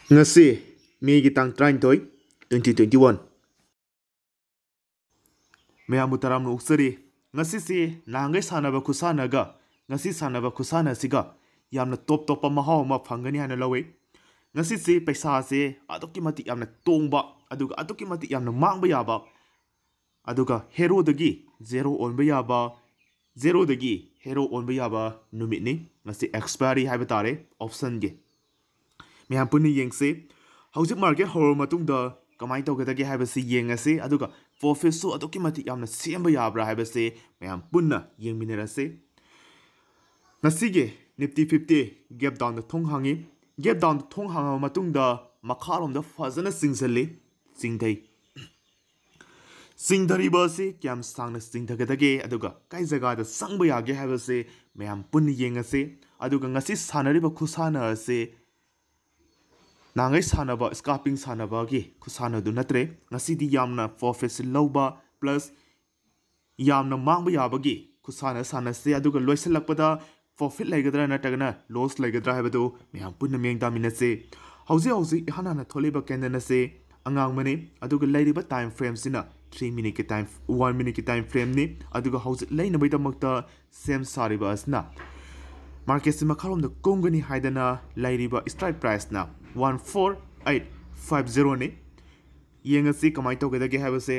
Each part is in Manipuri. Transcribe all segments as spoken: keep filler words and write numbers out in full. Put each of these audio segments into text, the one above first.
Ngasi Mei tang twenty twenty-one Mayamu taram no uksari ngasi si nangai sanaba khusanaga ngasi sanaba khusana siga yamna top top mahaw ma phangani hana lawe ngasi si paisa se aduki mati yamna tongba aduga aduki mati yamna mangba yaba aduga hero dagi zero onba yaba zero dagi hero onba yaba numit ni ngasi expiry haiba tare option ge Miham puni yengse hauzik market hor matungda kamai tawgadage haibase yengase aduga profit su aduki mati yamna semba yabra haibase miham punna yengminarase ngasige Nifty fifty gap down da thong hangi gap down thong hanga matungda makharom da fazana singzali singdai singdariba se kyam sangna singdagadage aduga kai jaga da sangba yage haibase miham punni yengase aduga ngasi sanariba khusana ase Nangai sanaba scalping sanaba gi khusana du natre ngasidi yamna profit lawba plus yamna mangba yaba gi khusana sana se aduga loisalakpada profit laigadra natagana loss laigadra habadu meham punna mengda minase hauji hauji hanana tholiba kendana se angang mane aduga lairiba time frame sina three minute ki time one minute ki time frame ni aduga hauji laina baita makta same sariba asna market sima kharom da kongani haidana lairiba strike price na one four eight five zero ne yengasi kamai tawgadage habase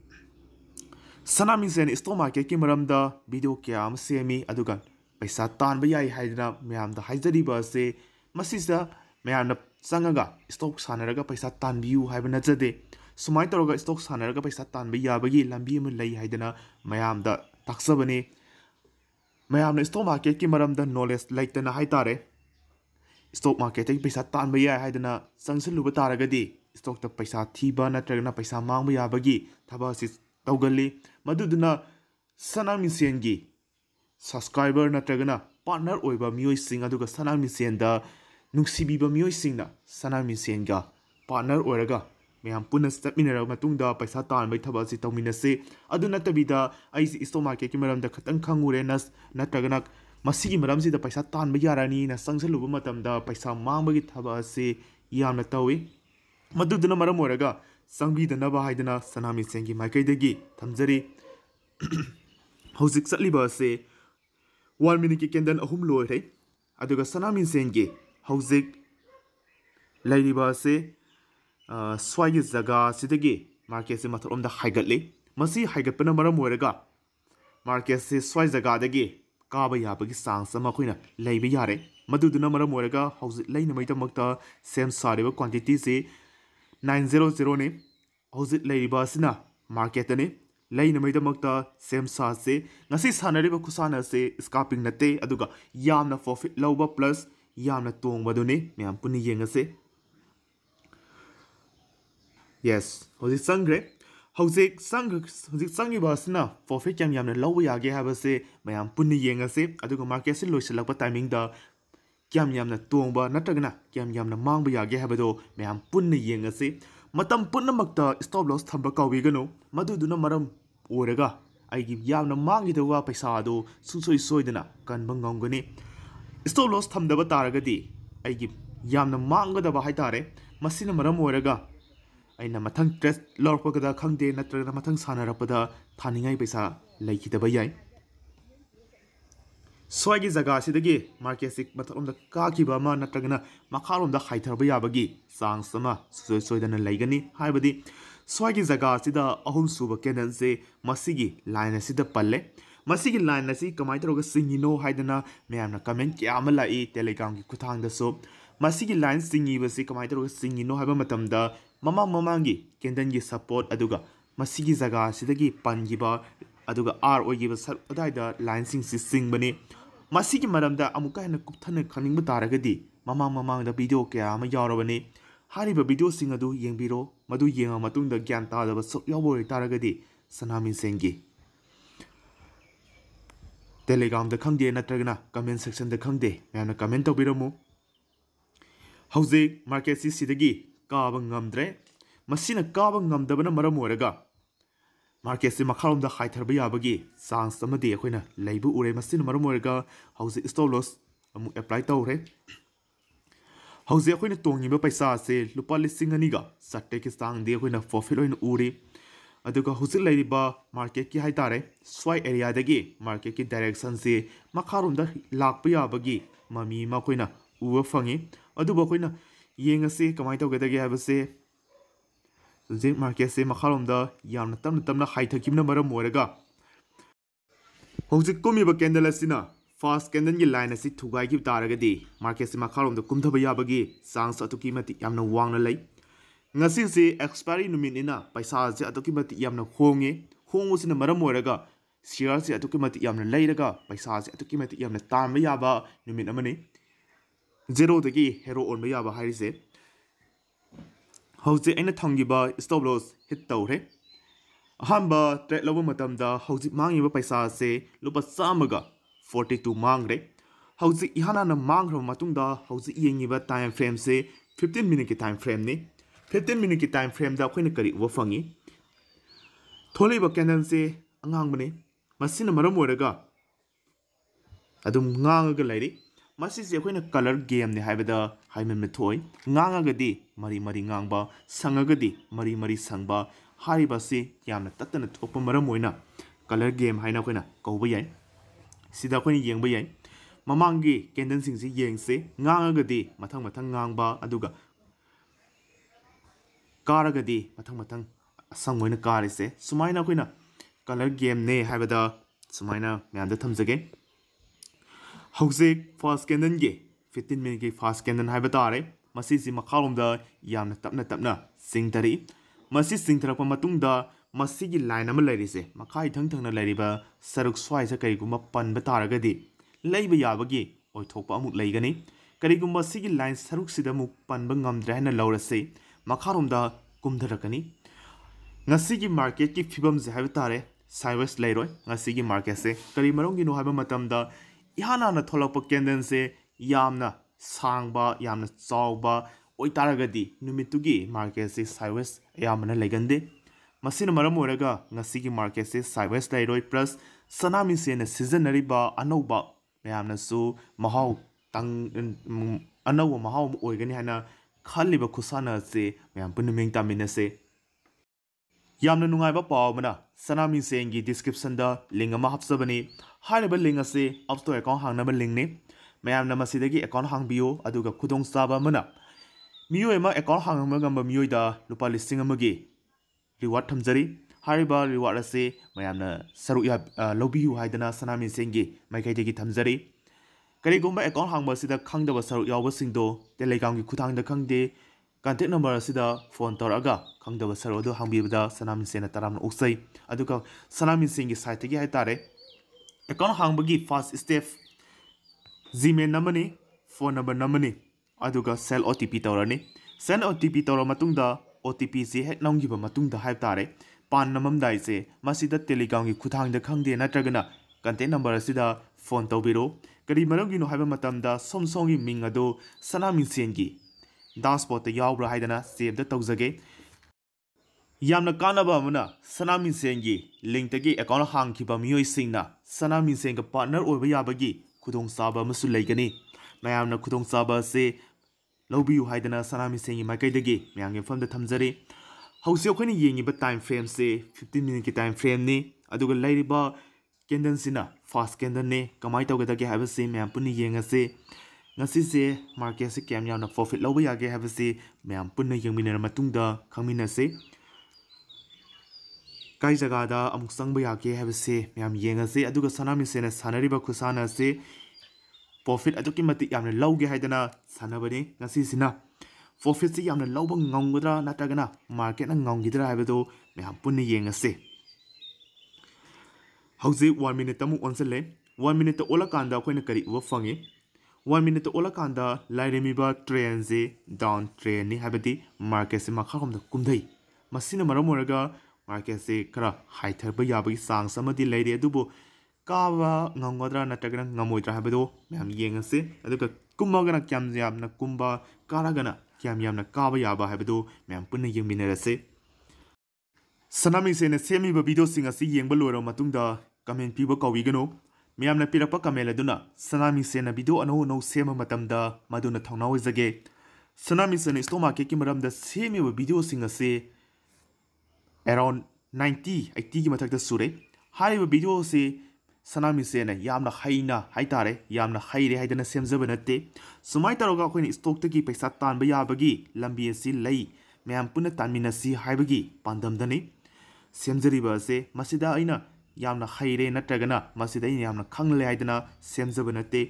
sanami sen stock market ki maramda video kya am semi aduga paisa tanba yai haidana mayam da haijari ba se masisa mayam na sangaga stock sanaraga paisa tanbiu haibana jade sumai toroga stock sanaraga paisa tanba yabagi lambi am lai haidana mayam da taksabane mayam na stock market ki maramda knowledge laitana haitare stock market ki paisa tanba yai haidana sangsaluba taragadi stock ta paisa thiba natragana paisa mangba yabagi thaba si tawgali maduduna sanami sengi subscriber natragana partner oiba mioi sing aduga sanami senda nungsibiba mioi singna sanami senga partner oiraga mayam punna stepminara matungda paisa tanba thaba si tawminase aduna tabida ai stock market ki maramda khatang khangure nas natragana masigi maram si da paisa tanba yarani na sangsaluba matamda paisa mangbagi thaba se yamna tawi maduduna maram oraga sangbidana ba haidana sanami sengi maikaidagi thamjari hauzik satliba se one minute ki candle ahum loire aduga sanami sengi hauzik lairiba se swagi jaga sidagi market se matholom da haigatle masi haigatpana maram oraga market se swai jaga dagi Kaba yabagi sang sama koina leiba yare maduduna maram oraga hauzik leina maita makta same sariba quantity se nine hundred ne hauzik leiba sina market ne leina maita makta same sa se ngasi sanariba khusana se scalping nate aduga yamna profit lawba plus yamna tongba dune myam puni yengase yes hauzik sangre hauzik sang hauzik sangi basna profit yam yamna lawba yage habase mayam punni yengase aduga market se loisalakpa timing da kyam yamna tongba natragana kyam yamna mangba yage habado mayam punni yengase matam punna makta stop loss thamba kawigano maduduna maram oraga aigi yamna mangi dawa paisa ado susoi soidana kanba ngongani stop loss thamdaba taragadi aigi yamna manga daba haitare masina maram oraga aina mathang stress lorpagada khangde natragana mathang sanarapada thaningai paisa laikidaba yai swagi jaga sidagi market sik matholom da kakiba ma natragana makharom da haitharba yabagi sang sama soi soidana laigani haibadi swagi jaga sida ahum suba candle se masigi line asida palle masigi line asi kamai taroga singino haidana mayamna comment kyama lai telegram ki kuthang da so masigi line singi basi kamai taroga singino haiba matamda mama mamangi candle gi support aduga masigi jaga sidagi pangiba aduga r oigiba sar adaida line sing si singbani masigi maramda amuka hena kupthana khaningba taragadi mama mamangda video kya ama yaurabani hariba video sing adu yengbiro madu yenga matungda gyan tadaba sok yawoi taragadi sanami sengi telegram da khangde natragana comment section da khangde mayamna comment tawbiramu hauzik market si sidagi kaba ngamdre masina kaba ngamdabana maram oraga market se makharom da haitharba yabagi sang samadi akoina leibu ure masina maram oraga hauzik stop loss amu apply tawre ꯍꯧꯖꯤꯛ ꯑꯩꯈꯣꯏꯅ ꯇꯣꯡꯉꯤꯕ ꯄꯩꯁꯥꯁꯦ ꯂꯨꯄꯥ ꯂꯤꯁꯤꯡ ꯑꯅꯤꯒ ꯆꯥꯇ꯭ꯔꯦꯠꯀꯤ ꯆꯥꯡꯗꯤ ꯑꯩꯈꯣꯏꯅ ꯄ꯭ꯔꯣꯐꯤꯠ ꯑꯣꯏꯅ ꯎꯔꯤ ꯑꯗꯨꯒ ꯍꯧꯖꯤꯛ ꯂꯩꯔꯤꯕ ꯃꯥꯔꯀꯦꯠꯀꯤ ꯍꯥꯏꯇꯥꯔꯦ ꯁ꯭ꯋꯥꯏ ꯑꯦꯔꯤꯌꯥꯗꯒꯤ ꯃꯥꯔꯀꯦꯠꯀꯤ ꯗꯥꯏꯔꯦꯛꯁꯟꯁꯤ ꯃꯈꯥꯔꯣꯝꯗ ꯂꯥꯛꯄ ꯌꯥꯕꯒꯤ ꯃꯃꯤ ꯑꯃ ꯑꯩꯈꯣꯏꯅ ꯎꯕ ꯐꯪꯉꯤ ꯑꯗꯨꯕꯨ ꯑꯩꯈꯣꯏꯅ ꯌꯦꯡꯉꯁꯤ ꯀꯃꯥꯏꯅ ꯇꯧꯒꯗꯒꯦ ꯍꯥꯏꯕꯁꯦ ꯍꯧꯖꯤꯛ ꯃꯥꯔꯀꯦꯠꯁꯦ ꯃꯈꯥꯔꯣꯝꯗ ꯌꯥꯝꯅ ꯇꯞꯅ ꯇꯞꯅ ꯍꯥꯏꯊꯈꯤꯕꯅ ꯃꯔꯝ ꯑꯣꯏꯔꯒ ꯍꯧꯖꯤꯛ ꯀꯨꯝꯃꯤꯕ ꯀꯦꯟꯗꯜ ꯑꯁꯤꯅ ꯐꯥꯁ ꯀꯦꯟꯗꯜꯒꯤ ꯂꯥꯏꯟ ꯑꯁꯤ ꯊꯨꯒꯥꯏꯈꯤꯕ ꯇꯥꯔꯒꯗꯤ ꯃꯥꯔꯀꯦꯠꯁꯤ ꯃꯈꯥꯔꯣꯝꯗ ꯀꯨꯝꯊꯕ ꯌꯥꯕꯒꯤ ꯆꯥꯟꯁ ꯑꯗꯨꯛꯀꯤ ꯃꯇꯤꯛ ꯌꯥꯝꯅ ꯋꯥꯡꯅ ꯂꯩ ꯉꯁꯤꯁꯤ ꯑꯦꯛꯁꯄꯥꯏꯔꯤ ꯅꯨꯃꯤꯠꯅꯤꯅ ꯄꯩꯁꯥꯁꯦ ꯑꯗꯨꯛꯀꯤ ꯃꯇꯤꯛ ꯌꯥꯝꯅ ꯍꯣꯡꯉꯤ ꯍꯣꯡꯕꯁꯤꯅ ꯃꯔꯝ ꯑꯣꯏꯔꯒ ꯁꯤꯌꯔꯁꯦ ꯑꯗꯨꯛꯀꯤ ꯃꯇꯤꯛ ꯌꯥꯝꯅ ꯂꯩꯔꯒ ꯄꯩꯁꯥꯁꯦ ꯑꯗꯨꯛꯀꯤ ꯃꯇꯤꯛ ꯌꯥꯝꯅ ꯇꯥꯟꯕ ꯌꯥꯕ ꯅꯨꯃꯤꯠ ꯑꯃꯅꯤ ꯖꯦꯔꯣꯗꯒꯤ ꯍꯦꯔꯣ ꯑꯣꯟꯕ ꯌꯥꯕ ꯍꯥꯏꯔꯤꯁꯦ ꯍꯧꯖꯤꯛ ꯑꯩꯅ ꯊꯝꯈꯤꯕ ꯁ꯭ꯇꯣꯞ ꯂꯣꯁ ꯍꯤꯠ ꯇꯧꯔꯦ ꯑꯍꯥꯟꯕ ꯇ꯭ꯔꯦꯠ ꯂꯧꯕ ꯃꯇꯝꯗ ꯍꯧꯖꯤꯛ ꯃꯥꯡꯉꯤꯕ ꯄꯩꯁꯥꯁꯦ ꯂꯨꯄꯥ ꯆꯥꯝꯃꯒ ꯐꯣꯔꯇꯤ ꯇꯨ ꯃꯥꯡꯈ꯭ꯔꯦ ꯍꯧꯖꯤꯛ ꯏꯍꯥꯟ ꯍꯥꯟꯅ ꯃꯥꯡꯈ꯭ꯔꯕ ꯃꯇꯨꯡꯗ ꯍꯧꯖꯤꯛ ꯌꯦꯡꯉꯤꯕ ꯇꯥꯏꯝ ꯐ꯭ꯔꯦꯝꯁꯦ ꯐꯤꯐꯇꯤꯟ ꯃꯤꯅꯤꯠꯀꯤ ꯇꯥꯏꯝ ꯐ꯭ꯔꯦꯝꯅꯤ ꯐꯤꯐꯇꯤꯟ ꯃꯤꯅꯤꯠꯀꯤ ꯇꯥꯏꯝ ꯐ꯭ꯔꯦꯝꯗ ꯑꯩꯈꯣꯏꯅ ꯀꯔꯤ ꯎꯕ ꯐꯪꯉꯤ ꯊꯣꯛꯂꯛꯏꯕ ꯀꯦꯟꯗꯜꯁꯦ ꯑꯉꯥꯡꯕꯅꯤ ꯃꯁꯤꯅ ꯃꯔꯝ ꯑꯣꯏꯔꯒ ꯑꯗꯨꯝ ꯉꯥꯡꯉꯒ ꯂꯩꯔꯤ ꯃꯁꯤꯁꯦ ꯑꯩꯈꯣꯏꯅ ꯀꯂꯔ ꯒꯦꯝꯅꯤ ꯍꯥꯏꯕꯗ ꯍꯥꯏꯃꯟꯕ ꯊꯣꯛꯏ ꯉꯥꯡꯉꯒꯗꯤ ꯃꯔꯤ ꯃꯔꯤ ꯉꯥꯡꯕ ꯁꯪꯉꯒꯗꯤ ꯃꯔꯤ ꯃꯔꯤ ꯁꯪꯕ ꯍꯥꯏꯔꯤꯕ ꯑꯁꯤ ꯌꯥꯝꯅ ꯇꯠꯇꯅ ꯊꯣꯛꯄ ꯃꯔꯝ ꯑꯣꯏꯅ ꯀꯂꯔ ꯒꯦꯝ ꯍꯥꯏꯅ ꯑꯩꯈꯣꯏꯅ ꯀꯧꯕ ꯌꯥꯏ ꯁꯤꯗ ꯑꯩꯈꯣꯏꯅ ꯌꯦꯡꯕ ꯌꯥꯏ ꯃꯃꯥꯡꯒꯤ ꯀꯦꯟꯗꯜꯁꯤꯡꯁꯤ ꯌꯦꯡꯁꯤ ꯉꯥꯡꯉꯒꯗꯤ ꯃꯊꯪ ꯃꯊꯪ ꯉꯥꯡꯕ ꯑꯗꯨꯒ ꯀꯥꯔꯒꯗꯤ ꯃꯊꯪ ꯃꯊꯪ ꯑꯁꯪ ꯑꯣꯏꯅ ꯀꯥꯔꯤꯁꯦ ꯁꯨꯃꯥꯏꯅ ꯑꯩꯈꯣꯏꯅ ꯀꯂꯔ ꯒꯦꯝꯅꯦ ꯍꯥꯏꯕꯗ ꯁꯨꯃꯥꯏꯅ ꯃꯌꯥꯝꯗ ꯊꯝꯖꯒꯦ ꯍꯧꯖꯤꯛ ꯐꯥꯁ ꯀꯦꯟꯗꯜꯒꯤ ꯐꯤꯐꯇꯤꯟ ꯃꯤꯅꯤꯠꯀꯤ ꯐꯥꯁ ꯀꯦꯟꯗꯜ ꯍꯥꯏꯕ ꯇꯥꯔꯦ ꯃꯁꯤꯁꯤ ꯃꯈꯥꯔꯣꯝꯗ ꯌꯥꯝꯅ ꯇꯞꯅ ꯇꯞꯅ ꯆꯤꯡꯊꯔꯛꯏ ꯃꯁꯤ ꯆꯤꯡꯊꯔꯛꯄ ꯃꯇꯨꯡꯗ ꯃꯁꯤꯒꯤ ꯂꯥꯏꯟ ꯑꯃ ꯂꯩꯔꯤꯁꯦ ꯃꯈꯥ ꯏꯊꯪ ꯊꯪꯅ ꯂꯩꯔꯤꯕ ꯁꯔꯨꯛ ꯁ꯭ꯋꯥꯏꯁꯦ ꯀꯔꯤꯒꯨꯝꯕ ꯄꯟꯕ ꯇꯥꯔꯒꯗꯤ ꯂꯩꯕ ꯌꯥꯕꯒꯤ ꯑꯣꯏꯊꯣꯛꯄ ꯑꯃꯨꯛ ꯂꯩꯒꯅꯤ ꯀꯔꯤꯒꯨꯝꯕ ꯁꯤꯒꯤ ꯂꯥꯏꯟ ꯁꯔꯨꯛꯁꯤꯗ ꯑꯃꯨꯛ ꯄꯟꯕ ꯉꯝꯗ꯭ꯔꯦ ꯍꯥꯏꯅ ꯂꯧꯔꯁꯤ ꯃꯈꯥꯔꯣꯝꯗ ꯀꯨꯝꯊꯔꯛꯀꯅꯤ ꯉꯁꯤꯒꯤ ꯃꯥꯔꯀꯦꯠꯀꯤ ꯐꯤꯕꯝꯁꯦ ꯍꯥꯏꯕ ꯇꯥꯔꯦ ꯁꯥꯏꯋꯦꯁ ꯂꯩꯔꯣꯏ ꯉꯁꯤꯒꯤ ꯃꯥꯔꯀꯦꯠꯁꯦ ꯀꯔꯤ ꯃꯔꯝꯒꯤꯅꯣ ꯍꯥꯏꯕ ꯃꯇꯝꯗ ꯏꯍꯥꯟ ꯍꯥꯟꯅ ꯊꯣꯛꯂꯛꯄ ꯀꯦꯟꯗꯜꯁꯦ ꯌꯥꯝꯅ ꯁꯥꯡꯕ ꯌꯥꯝꯅ ꯆꯥꯎꯕ ꯑꯣꯏꯇꯥꯔꯒꯗꯤ ꯅꯨꯃꯤꯠꯇꯨꯒꯤ ꯃꯥꯔꯀꯦꯠꯁꯦ ꯁꯥꯏꯋꯦꯁ ꯑꯌꯥꯝꯕꯅ ꯂꯩꯒꯟꯗꯦ ꯃꯁꯤꯅ ꯃꯔꯝ ꯑꯣꯏꯔꯒ ꯉꯁꯤꯒꯤ ꯃꯥꯔꯀꯦꯠꯁꯦ ꯁꯥꯏꯋꯦꯁ ꯂꯩꯔꯣꯏ ꯄ꯭ꯂꯁ ꯁꯅꯥꯃꯤꯁꯦꯟꯅ ꯁꯤꯖꯤꯟꯅꯔꯤꯕ ꯑꯅꯧꯕ ꯃꯌꯥꯝꯅꯁꯨ ꯃꯍꯥꯎ ꯇꯪ ꯑꯅꯧꯕ ꯃꯍꯥꯎ ꯑꯃ ꯑꯣꯏꯒꯅꯤ ꯍꯥꯏꯅ ꯈꯜꯂꯤꯕ ꯈꯨꯠꯁꯥꯟꯅ ꯑꯁꯤ ꯃꯌꯥꯝ ꯄꯨꯟꯅ ꯃꯤꯡ ꯇꯥꯃꯤꯟꯅꯁꯦ ꯌꯥꯝꯅ ꯅꯨꯡꯉꯥꯏꯕ ꯄꯥꯎ ꯑꯃꯅ ꯁꯅꯥꯃꯤꯁꯦꯟꯒꯤ ꯗꯤꯁꯀ꯭ꯔꯤꯞꯁꯟꯗ ꯂꯤꯡ ꯑꯃ ꯍꯥꯞꯆꯕꯅꯤ ꯍꯥꯏꯔꯤꯕ ꯂꯤꯡ ꯑꯁꯤ ꯑꯞꯁꯇꯣꯔ ꯑꯦꯀꯥꯎꯟ ꯍꯥꯡꯅꯕ ꯂꯤꯡꯅꯤ ꯃꯌꯥꯝꯅ ꯃꯁꯤꯗꯒꯤ ꯑꯦꯀꯥꯎꯟ ꯍꯥꯡꯕꯤꯌꯨ ꯑꯗꯨꯒ ꯈꯨꯗꯣꯡꯆꯥꯕ ꯑꯃꯅ ꯃꯤꯑꯣꯏ ꯑꯃ ꯑꯦꯀꯥꯎꯟ ꯍꯥꯡꯕ ꯉꯝꯕ ꯃꯤꯑꯣꯏꯗ ꯂꯨꯄꯥ ꯂꯤꯁꯤꯡ ꯑꯃꯒꯤ ꯔꯤꯋꯥꯔꯗ ꯊꯝꯖꯔꯤ ꯍꯥꯏꯔꯤꯕ ꯔꯤꯋꯥꯔꯗ ꯑꯁꯤ ꯃꯌꯥꯝꯅ ꯁꯔꯨꯛ ꯂꯧꯕꯤꯌꯨ ꯍꯥꯏꯗꯅ ꯁꯅꯥꯃꯤꯁꯦꯟꯒꯤ ꯃꯥꯏꯀꯩꯗꯒꯤ ꯊꯝꯖꯔꯤ ꯀꯔꯤꯒꯨꯝꯕ ꯑꯦꯀꯥꯎꯟ ꯍꯥꯡꯕ ꯑꯁꯤꯗ ꯈꯪꯗꯕ ꯁꯔꯨꯛ ꯌꯥꯎꯕꯁꯤꯡꯗꯣ ꯇꯦꯂꯤꯒ꯭ꯔꯥꯝꯒꯤ ꯈꯨꯠꯊꯥꯡꯗ ꯈꯪꯗꯦ ꯀꯟꯇꯦꯛ ꯅꯝꯕꯔ ꯑꯁꯤꯗ ꯐꯣꯟ ꯇꯧꯔꯛꯑꯒ ꯈꯪꯗꯕ ꯁꯔꯨꯛ ꯑꯗꯨ ꯍꯥꯡꯕꯤꯕꯗ ꯁꯅꯥꯃꯤꯁꯦꯟꯅ ꯇꯔꯥꯝꯅ ꯑꯣꯛꯆꯩ ꯑꯗꯨꯒ ꯁꯅꯥꯃꯤꯁꯦꯟꯒꯤ ꯁꯥꯏꯠꯇꯒꯤ ꯍꯥꯏꯇꯥꯔꯦ ꯑꯦꯀꯥꯎꯟ ꯍꯥꯡꯕꯒꯤ ꯐꯥꯔꯁ ꯁ꯭ꯇꯦꯞ ꯖꯤꯃꯦꯜ ꯅꯝꯕꯅꯤ ꯐꯣꯟ ꯅꯝꯕꯔ ꯅꯝꯕꯅꯤ ꯑꯗꯨꯒ ꯁꯦꯜ ꯑꯣ ꯇꯤ ꯄꯤ ꯇꯧꯔꯅꯤ ꯁꯦꯟ ꯑꯣ ꯇꯤ ꯄꯤ ꯇꯧꯔ ꯃꯇꯨꯡꯗ ꯑꯣ ꯇꯤ ꯄꯤꯁꯤ ꯍꯦꯛ ꯅꯝꯈꯤꯕ ꯃꯇꯨꯡꯗ ꯍꯥꯏꯕ ꯇꯥꯔꯦ ꯄꯥꯟ ꯅꯝꯃꯝꯗꯥꯏꯁꯦ ꯃꯁꯤꯗ ꯇꯦꯂꯤꯒ꯭ꯔꯥꯝꯒꯤ ꯈꯨꯠꯊꯥꯡꯗ ꯈꯪꯗꯦ ꯅꯠꯇ꯭ꯔꯒꯅ ꯀꯟꯇꯦꯛ ꯅꯝꯕꯔ ꯑꯁꯤꯗ ꯐꯣꯟ ꯇꯧꯕꯤꯔꯣ ꯀꯔꯤ ꯃꯔꯝꯒꯤꯅꯣ ꯍꯥꯏꯕ ꯃꯇꯝꯗ ꯁꯣꯝ ꯁꯣꯝꯒꯤ ꯃꯤꯡ ꯑꯗꯨ ꯁꯅꯥꯃꯤꯁꯦꯟꯒꯤ ꯗꯥꯁꯕꯣꯔꯗꯇ ꯌꯥꯎꯕ꯭ꯔꯥ ꯍꯥꯏꯗꯅ ꯆꯦꯛ ꯇꯧꯖꯒꯦ ꯌꯥꯝꯅ ꯀꯥꯟꯅꯕ ꯑꯃꯅ ꯁꯅꯥꯃꯤꯁꯦꯟꯒꯤ ꯂꯤꯡꯛꯇꯒꯤ ꯑꯦꯀꯥꯎꯟ ꯍꯥꯡꯈꯤꯕ ꯃꯤꯑꯣꯏꯁꯤꯡꯅ ꯁꯅꯥꯃꯤꯁꯦꯟꯒ ꯄꯥꯔꯠꯅꯔ ꯑꯣꯏꯕ ꯌꯥꯕꯒꯤ ꯈꯨꯗꯣꯡꯆꯥꯕ ꯑꯃꯁꯨ ꯂꯩꯒꯅꯤ ꯃꯌꯥꯝꯅ ꯈꯨꯗꯣꯡꯆꯥꯕ ꯑꯁꯤ ꯂꯧꯕꯤꯌꯨ ꯍꯥꯏꯗꯅ ꯁꯅꯥꯃꯤꯁꯦꯟꯒꯤ ꯃꯥꯏꯀꯩꯗꯒꯤ ꯃꯌꯥꯝꯒꯤ ꯃꯐꯝꯗ ꯊꯝꯖꯔꯤ ꯍꯧꯖꯤꯛ ꯑꯩꯈꯣꯏꯅ ꯌꯦꯡꯉꯤꯕ ꯇꯥꯏꯝ ꯐ꯭ꯔꯦꯝꯁꯦ ꯐꯤꯐꯇꯤꯟ ꯃꯤꯅꯤꯠꯀꯤ ꯇꯥꯏꯝ ꯐ꯭ꯔꯦꯝꯅꯤ ꯑꯗꯨꯒ ꯂꯩꯔꯤꯕ ꯀꯦꯟꯗꯜꯁꯤꯅ ꯐꯥꯁ ꯀꯦꯟꯗꯜꯅꯤ ꯀꯃꯥꯏꯅ ꯇꯧꯒꯗꯒꯦ ꯍꯥꯏꯕꯁꯤ ꯃꯌꯥꯝ ꯄꯨꯟꯅ ꯌꯦꯡꯉꯁꯤ ꯉꯁꯤꯁꯦ ꯃꯥꯔꯀꯦꯠꯁꯦ ꯀꯌꯥꯝ ꯌꯥꯝꯅ ꯄ꯭ꯔꯣꯐꯤꯠ ꯂꯧꯕ ꯌꯥꯒꯦ ꯍꯥꯏꯕꯁꯤ ꯃꯌꯥꯝ ꯄꯨꯟꯅ ꯌꯦꯡꯃꯤꯟꯅꯔ ꯃꯇꯨꯡꯗ ꯈꯪꯃꯤꯟꯅꯁꯤ ꯀꯥꯏ ꯖꯒꯥꯗ ꯑꯃꯨꯛ ꯆꯪꯕ ꯌꯥꯒꯦ ꯍꯥꯏꯕꯁꯤ ꯃꯌꯥꯝ ꯌꯦꯡꯉꯁꯤ ꯑꯗꯨꯒ ꯁꯅꯥꯃꯤꯁꯦꯟꯅ ꯁꯥꯟꯅꯔꯤꯕ ꯈꯨꯠꯁꯥꯟꯅ ꯑꯁꯤ ꯄ꯭ꯔꯣꯐꯤꯠ ꯑꯗꯨꯛꯀꯤ ꯃꯇꯤꯛ ꯌꯥꯝꯅ ꯂꯧꯒꯦ ꯍꯥꯏꯗꯅ ꯁꯥꯟꯅꯕꯅꯤ ꯉꯁꯤꯁꯤꯅ ꯄ꯭ꯔꯣꯐꯤꯠꯁꯤ ꯌꯥꯝꯅ ꯂꯧꯕ ꯉꯝꯒꯗ꯭ꯔꯥ ꯅꯠꯇ꯭ꯔꯒꯅ ꯃꯥꯔꯀꯦꯠꯅ ꯉꯝꯈꯤꯗ꯭ꯔꯥ ꯍꯥꯏꯕꯗꯨ ꯃꯌꯥꯝ ꯄꯨꯟꯅ ꯌꯦꯡꯉꯁꯤ ꯍꯧꯖꯤꯛ ꯋꯥꯟ ꯃꯤꯅꯤꯠꯇ ꯑꯃꯨꯛ ꯑꯣꯟꯁꯤꯜꯂꯦ ꯋꯥꯟ ꯃꯤꯅꯤꯠꯇ ꯑꯣꯜꯂꯀꯥꯟꯗ ꯑꯩꯈꯣꯏꯅ ꯀꯔꯤ ꯎꯕ ꯐꯪꯉꯤ ꯋꯥꯟ ꯃꯤꯅꯤꯠꯇ ꯑꯣꯜꯂꯀꯥꯟꯗ ꯂꯩꯔꯝꯃꯤꯕ ꯇ꯭ꯔꯦꯟꯁꯤ ꯗꯥꯎꯟ ꯇ꯭ꯔꯦꯟꯅꯤ ꯍꯥꯏꯕꯗꯤ ꯃꯥꯔꯀꯦꯠꯁꯤ ꯃꯈꯥꯔꯣꯝꯗ ꯀꯨꯝꯊꯩ ꯃꯁꯤꯅ ꯃꯔꯝ ꯑꯣꯏꯔꯒ ꯃꯥꯔꯀꯦꯠꯁꯤ ꯈꯔ ꯍꯥꯏꯊꯕ ꯌꯥꯕꯒꯤ ꯆꯥꯡꯁ ꯑꯃꯗꯤ ꯂꯩꯔꯤ ꯑꯗꯨꯕꯨ ꯀꯥꯕ ꯉꯝꯒꯗ꯭ꯔꯥ ꯅꯠꯇ꯭ꯔꯒꯅ ꯉꯝꯃꯣꯏꯗ꯭ꯔꯥ ꯍꯥꯏꯕꯗꯨ ꯃꯌꯥꯝ ꯌꯦꯡꯉꯁꯤ ꯑꯗꯨꯒ ꯀꯨꯝꯃꯒꯅ ꯀꯌꯥꯝ ꯌꯥꯝꯅ ꯀꯨꯝꯕ ꯀꯥꯔꯒꯅ ꯀꯌꯥꯝ ꯌꯥꯝꯅ ꯀꯥꯕ ꯌꯥꯕ ꯍꯥꯏꯕꯗꯨ ꯃꯌꯥꯝ ꯄꯨꯟꯅ ꯌꯦꯡꯃꯤꯟꯅꯔꯁꯤ ꯁꯅꯥꯃꯤꯁꯦꯟꯅ ꯁꯦꯝꯃꯤꯕ ꯚꯤꯗꯤꯑꯣꯁꯤꯡ ꯑꯁꯤ ꯌꯦꯡꯕ ꯂꯣꯏꯔꯕ ꯃꯇꯨꯡꯗ ꯀꯃꯦꯟ ꯄꯤꯕ ꯀꯥꯎꯕꯤꯒꯅꯨ ꯃꯌꯥꯝꯅ ꯄꯤꯔꯛꯄ ꯀꯃꯦꯟ ꯑꯗꯨꯅ ꯁꯅꯥꯃꯤꯁꯦꯟꯅ ꯚꯤꯗꯤꯑꯣ ꯑꯅꯧ ꯑꯅꯧ ꯁꯦꯝꯕ ꯃꯇꯝꯗ ꯃꯗꯨꯅ ꯊꯧꯅꯥ ꯑꯣꯏꯖꯒꯦ ꯁꯅꯥꯃꯤꯁꯟ ꯁ꯭ꯇꯣꯛ ꯃꯥꯔꯀꯦꯠꯀꯤ ꯃꯔꯝꯗ ꯁꯦꯝꯃꯤꯕ ꯚꯤꯗꯤꯑꯣꯁꯤꯡ ꯑꯁꯤ ꯑꯦꯔꯥꯎꯟ ꯅꯥꯏꯟꯇꯤ ꯑꯩꯠꯇꯤꯒꯤ ꯃꯊꯛꯇ ꯁꯨꯔꯦ ꯍꯥꯏꯔꯤꯕ ꯚꯤꯗꯤꯑꯣꯁꯤ ꯁꯅꯥꯃꯤꯁꯦꯅ ꯌꯥꯝꯅ ꯍꯩꯅ ꯍꯥꯏꯇꯥꯔꯦ ꯌꯥꯝꯅ ꯍꯩꯔꯦ ꯍꯥꯏꯗꯅ ꯁꯦꯝꯖꯕ ꯅꯠꯇꯦ ꯁꯨꯃꯥꯏꯅ ꯇꯧꯔꯒ ꯑꯩꯈꯣꯏꯅ ꯁ꯭ꯇꯣꯛꯇꯒꯤ ꯄꯩꯁꯥ ꯇꯥꯟꯕ ꯌꯥꯕꯒꯤ ꯂꯝꯕꯤ ꯑꯁꯤ ꯂꯩ ꯃꯌꯥꯝ ꯄꯨꯟꯅ ꯇꯥꯟꯃꯤꯟꯅꯁꯤ ꯍꯥꯏꯕꯒꯤ ꯄꯥꯟꯗꯝꯗꯅꯤ ꯁꯦꯝꯖꯔꯤꯕ ꯑꯁꯤ ꯃꯁꯤꯗ ꯑꯩꯅ ꯌꯥꯝꯅ ꯍꯩꯔꯦ ꯅꯠꯇ꯭ꯔꯒꯅ ꯃꯁꯤꯗ ꯑꯩꯅ ꯌꯥꯝꯅ ꯈꯪꯂꯦ ꯍꯥꯏꯗꯅ ꯁꯦꯝꯖꯕ ꯅꯠꯇꯦ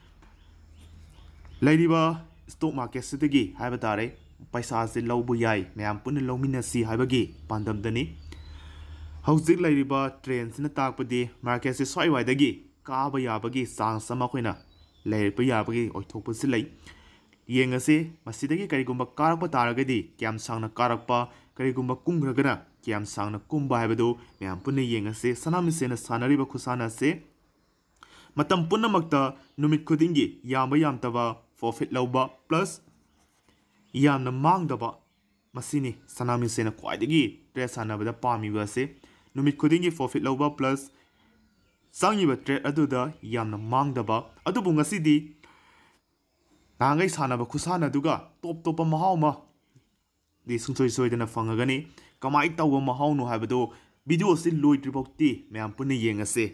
ꯂꯩꯔꯤꯕ ꯁ꯭ꯇꯣꯛ ꯃꯥꯔꯀꯦꯠꯁꯤꯗꯒꯤ ꯍꯥꯏꯕ ꯇꯥꯔꯦ ꯄꯩꯁꯥꯁꯤ ꯂꯧꯕ ꯌꯥꯏ ꯃꯌꯥꯝ ꯄꯨꯟꯅ ꯂꯧꯃꯤꯟꯅꯁꯤ ꯍꯥꯏꯕꯒꯤ ꯄꯥꯟꯗꯝꯗꯅꯤ ꯍꯧꯖꯤꯛ ꯂꯩꯔꯤꯕ ꯇ꯭ꯔꯦꯟꯁꯤꯅ ꯇꯥꯛꯄꯗꯤ ꯃꯥꯔꯀꯦꯠꯁꯤ ꯁ꯭ꯋꯥꯏꯋꯥꯏꯗꯒꯤ ꯀꯥꯕ ꯌꯥꯕꯒꯤ ꯆꯥꯟꯁ ꯑꯃ ꯑꯩꯈꯣꯏꯅ ꯂꯩꯔꯛꯄ ꯌꯥꯕꯒꯤ ꯑꯣꯏꯊꯣꯛꯄꯁꯤ ꯂꯩ ꯌꯦꯡꯉꯁꯤ ꯃꯁꯤꯗꯒꯤ ꯀꯔꯤꯒꯨꯝꯕ ꯀꯥꯔꯛꯄ ꯇꯥꯔꯒꯗꯤ ꯀꯌꯥꯝ ꯁꯥꯡꯅ ꯀꯥꯔꯛꯄ ꯀꯔꯤꯒꯨꯝꯕ ꯀꯨꯝꯈ꯭ꯔꯒꯅ ꯀꯌꯥꯝ ꯁꯥꯡꯅ ꯀꯨꯝꯕ ꯍꯥꯏꯕꯗꯨ ꯃꯌꯥꯝ ꯄꯨꯟꯅ ꯌꯦꯡꯉꯁꯤ ꯁꯅꯥꯃꯤꯁꯦꯅ ꯁꯥꯟꯅꯔꯤꯕ ꯈꯨꯁꯥꯟꯅ ꯑꯁꯤ ꯃꯇꯝ ꯄꯨꯝꯅꯃꯛꯇ ꯅꯨꯃꯤꯠ ꯈꯨꯗꯤꯡꯒꯤ ꯌꯥꯝꯕ ꯌꯥꯝꯗꯕ ꯄ꯭ꯔꯣꯐꯤꯠ ꯂꯧꯕ ꯄ꯭ꯂꯁ ꯌꯥꯝꯅ ꯃꯥꯡꯗꯕ ꯃꯁꯤꯅꯤ ꯁꯅꯥꯃꯤꯁꯦꯅ ꯈ꯭ꯋꯥꯏꯗꯒꯤ ꯇ꯭ꯔꯦꯗ ꯁꯥꯟꯅꯕꯗ ꯄꯥꯝꯃꯤꯕ ꯑꯁꯤ ꯅꯨꯃꯤꯠ ꯈꯨꯗꯤꯡꯒꯤ ꯄ꯭ꯔꯣꯐꯤꯠ ꯂꯧꯕ प्लस ꯆꯪꯉꯤꯕ ꯇ꯭ꯔꯦꯗ ꯑꯗꯨꯗ ꯌꯥꯝꯅ ꯃꯥꯡꯗꯕ ꯑꯗꯨꯕꯨ ꯉꯁꯤꯗꯤ ꯅꯍꯥꯟꯒꯩ ꯁꯥꯟꯅꯕ ꯈꯨꯁꯥꯟꯅꯗꯨꯒ ꯇꯣꯞ ꯇꯣꯞꯄ ꯃꯍꯥꯎ ꯑꯃ ꯗꯤ ꯁꯨꯡꯁꯣꯏ ꯁꯣꯏꯗꯅ ꯐꯪꯉꯒꯅꯤ ꯀꯃꯥꯏꯅ ꯇꯧꯕ ꯃꯍꯥꯎꯅꯣ ꯍꯥꯏꯕꯗꯨ ꯚꯤꯗꯤꯑꯣꯁꯤ ꯂꯣꯏꯗ꯭ꯔꯤꯐꯥꯎꯗꯤ ꯃꯌꯥꯝ ꯄꯨꯟꯅ ꯌꯦꯡꯉꯁꯤ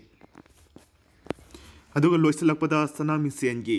ꯑꯗꯨꯒ ꯂꯣꯏꯁꯤꯜꯂꯛꯄꯗ ꯁꯅꯥꯃꯤꯁꯦꯟꯒꯤ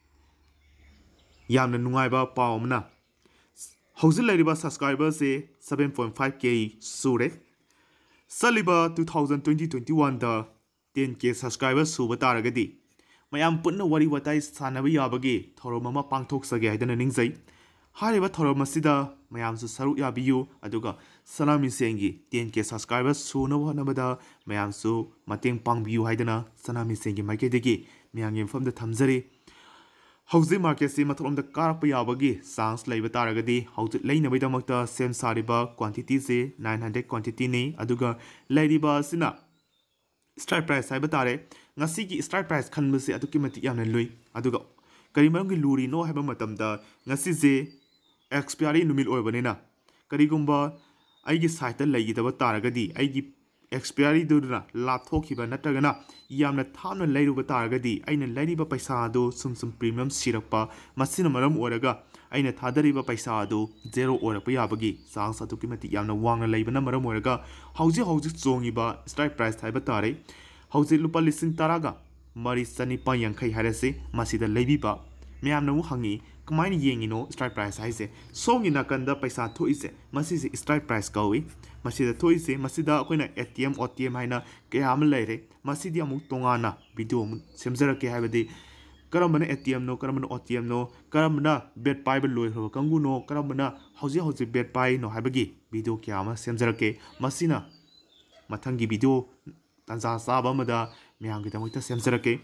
ꯌꯥꯝꯅ ꯅꯨꯡꯉꯥꯏꯕ ꯄꯥꯎ ꯑꯃꯅ ꯍꯧꯖꯤꯛ ꯂꯩꯔꯤꯕ ꯁꯕꯁꯀ꯭ꯔꯥꯏꯕꯔꯁꯦ ꯁꯕꯦꯟ ꯄꯣꯏꯟ ꯐꯥꯏꯚ ꯀꯦ ꯁꯨꯔꯦ ꯆꯠꯂꯤꯕ ꯇꯨ ꯊꯥꯎꯖꯟ ꯇ꯭ꯋꯦꯟꯇꯤ ꯇ꯭ꯋꯦꯟꯇꯤ ꯋꯥꯟꯗ ꯇꯦꯟ ꯀꯦ ꯁꯕꯁꯀ꯭ꯔꯥꯏꯕꯔ ꯁꯨꯕ ꯇꯥꯔꯒꯗꯤ ꯃꯌꯥꯝ ꯄꯨꯟꯅ ꯋꯥꯔꯤ ꯋꯥꯇꯥꯏ ꯁꯥꯟꯅꯕ ꯌꯥꯕꯒꯤ ꯊꯧꯔꯝ ꯑꯃ ꯄꯥꯡꯊꯣꯛꯆꯒꯦ ꯍꯥꯏꯗꯅ ꯅꯤꯡꯖꯩ ꯍꯥꯏꯔꯤꯕ ꯊꯧꯔꯝ ꯑꯁꯤꯗ ꯃꯌꯥꯝꯁꯨ ꯁꯔꯨꯛ ꯌꯥꯕꯤꯌꯨ ꯑꯗꯨꯒ ꯁꯅꯥꯃꯤꯁꯦꯟꯒꯤ ꯇꯦꯟ ꯀꯦ ꯁꯕꯁꯀ꯭ꯔꯥꯏꯕꯔ ꯁꯨꯅꯕ ꯍꯣꯠꯅꯕꯗ ꯃꯌꯥꯝꯁꯨ ꯃꯇꯦꯡ ꯄꯥꯡꯕꯤꯌꯨ ꯍꯥꯏꯗꯅ ꯁꯅꯥꯃꯤꯁꯦꯟꯒꯤ ꯃꯥꯏꯀꯩꯗꯒꯤ ꯃꯌꯥꯝꯒꯤ ꯃꯐꯝꯗ ꯊꯝꯖꯔꯤ ꯍꯧꯖꯤꯛ ꯃꯥꯔꯀꯦꯠꯁꯤ ꯃꯊꯛꯂꯣꯝꯗ ꯀꯥꯔꯛꯄ ꯌꯥꯕꯒꯤ ꯆꯥꯟꯁ ꯂꯩꯕ ꯇꯥꯔꯒꯗꯤ ꯍꯧꯖꯤꯛ ꯂꯩꯅꯕꯒꯤꯗꯃꯛꯇ ꯁꯦꯝ ꯁꯥꯔꯤꯕ ꯀ꯭ꯋꯥꯟꯇꯤꯇꯤꯁꯤ ꯅꯥꯏꯟ ꯍꯟꯗ꯭ꯔꯦꯗ ꯀ꯭ꯋꯥꯟꯇꯤꯇꯤꯅꯤ ꯑꯗꯨꯒ ꯂꯩꯔꯤꯕ ꯑꯁꯤꯅ ꯁ꯭ꯇ꯭राꯏꯛ ꯄ꯭ꯔꯥꯏꯁ ꯍꯥꯏꯕ ꯇꯥꯔꯦ ꯉꯁꯤꯒꯤ ꯁ꯭ꯇ꯭राꯏꯛ ꯄ꯭ꯔꯥꯏꯁ ꯈꯟꯕꯁꯤ ꯑꯗꯨꯛꯀꯤ ꯃꯇꯤꯛ ꯌꯥꯝꯅ ꯂꯨꯏ ꯑꯗꯨꯒ ꯀꯔꯤ ꯃꯔꯝꯒꯤ ꯂꯨꯔꯤꯅꯣ ꯍꯥꯏꯕ ꯃꯇꯝꯗ ꯉꯁꯤꯁꯦ ꯑꯦꯛꯁꯄꯤꯌꯥꯔꯤ ꯅꯨꯃꯤꯠ ꯑꯣꯏꯕꯅꯤꯅ ꯀꯔꯤꯒꯨꯝꯕ ꯑꯩꯒꯤ ꯁꯥꯏꯠꯇ ꯂꯩꯒꯗꯕ ꯇꯥꯔꯒꯗꯤ ꯑꯩꯒꯤ ꯑꯦꯛꯁꯄꯤꯌꯥꯔꯤꯗꯨꯅ ꯂꯥꯞꯊꯣꯛꯈꯤꯕ ꯅꯠꯇ꯭ꯔꯒꯅ ꯌꯥꯝꯅ ꯊꯥꯞꯅ ꯂꯩꯔꯨꯕ ꯇꯥꯔꯒꯗꯤ ꯑꯩꯅ ꯂꯩꯔꯤꯕ ꯄꯩꯁꯥ ꯑꯗꯨ ꯁꯨꯝ ꯁꯨꯝ ꯄ꯭ꯔꯤꯃꯤꯌꯝ ꯁꯤꯔꯛꯄ ꯃꯁꯤꯅ ꯃꯔꯝ ꯑꯣꯏꯔꯒ ꯑꯩꯅ ꯊꯥꯗꯔꯤꯕ ꯄꯩꯁꯥ ꯑꯗꯨ ꯖꯦꯔꯣ ꯑꯣꯏꯔꯛꯄ ꯌꯥꯕꯒꯤ ꯆꯥꯟꯁ ꯑꯗꯨꯛꯀꯤ ꯃꯇꯤꯛ ꯌꯥꯝꯅ ꯋꯥꯡꯅ ꯂꯩꯕꯅ ꯃꯔꯝ ꯑꯣꯏꯔꯒ ꯍꯧꯖꯤꯛ ꯍꯧꯖꯤꯛ ꯆꯣꯡꯉꯤꯕ ꯁ꯭ꯇ꯭राꯏꯛ ꯄ꯭ꯔꯥꯏꯁ ꯍꯥꯏꯕ ꯇꯥꯔꯦ ꯍꯧꯖꯤꯛ ꯂꯨꯄꯥ ꯂꯤꯁꯤꯡ ꯇꯔꯥꯒ ꯃꯔꯤ ꯆꯅꯤꯄꯥꯟ ꯌꯥꯡꯈꯩ ꯍꯥꯏꯔꯁꯤ ꯃꯁꯤꯗ ꯂꯩꯕꯤꯕ ꯃꯌꯥꯝꯅ ꯑꯃꯨꯛ ꯍꯪꯉꯤ ꯀꯃꯥꯏꯅ ꯌꯦꯡꯉꯤꯅꯣ ꯁ꯭ꯇ꯭राꯏꯛ ꯄ꯭ꯔꯥꯏꯁ ꯍꯥꯏꯁꯦ ꯁꯣꯝꯒꯤ ꯅꯥꯀꯟꯗ ꯄꯩꯁꯥ ꯊꯣꯛꯏꯁꯦ ꯃꯁꯤꯁꯦ ꯁ꯭ꯇ꯭राꯏꯛ ꯄ꯭ꯔꯥꯏꯁ ꯀꯧꯏ ꯃꯁꯤꯗ ꯊꯣꯛꯏꯁꯦ ꯃꯁꯤꯗ ꯑꯩꯈꯣꯏꯅ A T M O T M ꯍꯥꯏꯅ ꯀꯌꯥ ꯑꯃ ꯂꯩꯔꯦ ꯃꯁꯤꯗꯤ ꯑꯃꯨꯛ ꯇꯣꯉꯥꯟꯅ ꯚꯤꯗꯤꯑꯣ ꯑꯃꯨꯛ ꯁꯦꯝꯖꯔꯛꯀꯦ ꯍꯥꯏꯕꯗꯤ ꯀꯔꯝꯕꯅ ꯑꯦ ꯇꯤ ꯑꯦꯝꯅꯣ ꯀꯔꯝꯕꯅ ꯑꯣ ꯇꯤ ꯑꯦꯝꯅꯣ ꯀꯔꯝꯕꯅ ꯕꯦꯠ ꯄꯥꯏꯕ ꯂꯣꯏꯈ꯭ꯔꯕ ꯀꯥꯡꯕꯨꯅꯣ ꯀꯔꯝꯕꯅ ꯍꯧꯖꯤꯛ ꯍꯧꯖꯤꯛ ꯕꯦꯠ ꯄꯥꯏꯔꯤꯅꯣ ꯍꯥꯏꯕꯒꯤ ꯚꯤꯗꯤꯑꯣ ꯀꯌꯥ ꯑꯃ ꯁꯦꯝꯖꯔꯛꯀꯦ ꯃꯁꯤꯅ ꯃꯊꯪꯒꯤ ꯚꯤꯗꯤꯑꯣ ꯇꯥꯟꯖꯥ ꯆꯥꯕ ꯑꯃꯗ ꯃꯌꯥꯝꯒꯤꯗꯃꯛꯇ ꯁꯦꯝꯖꯔꯛꯀꯦ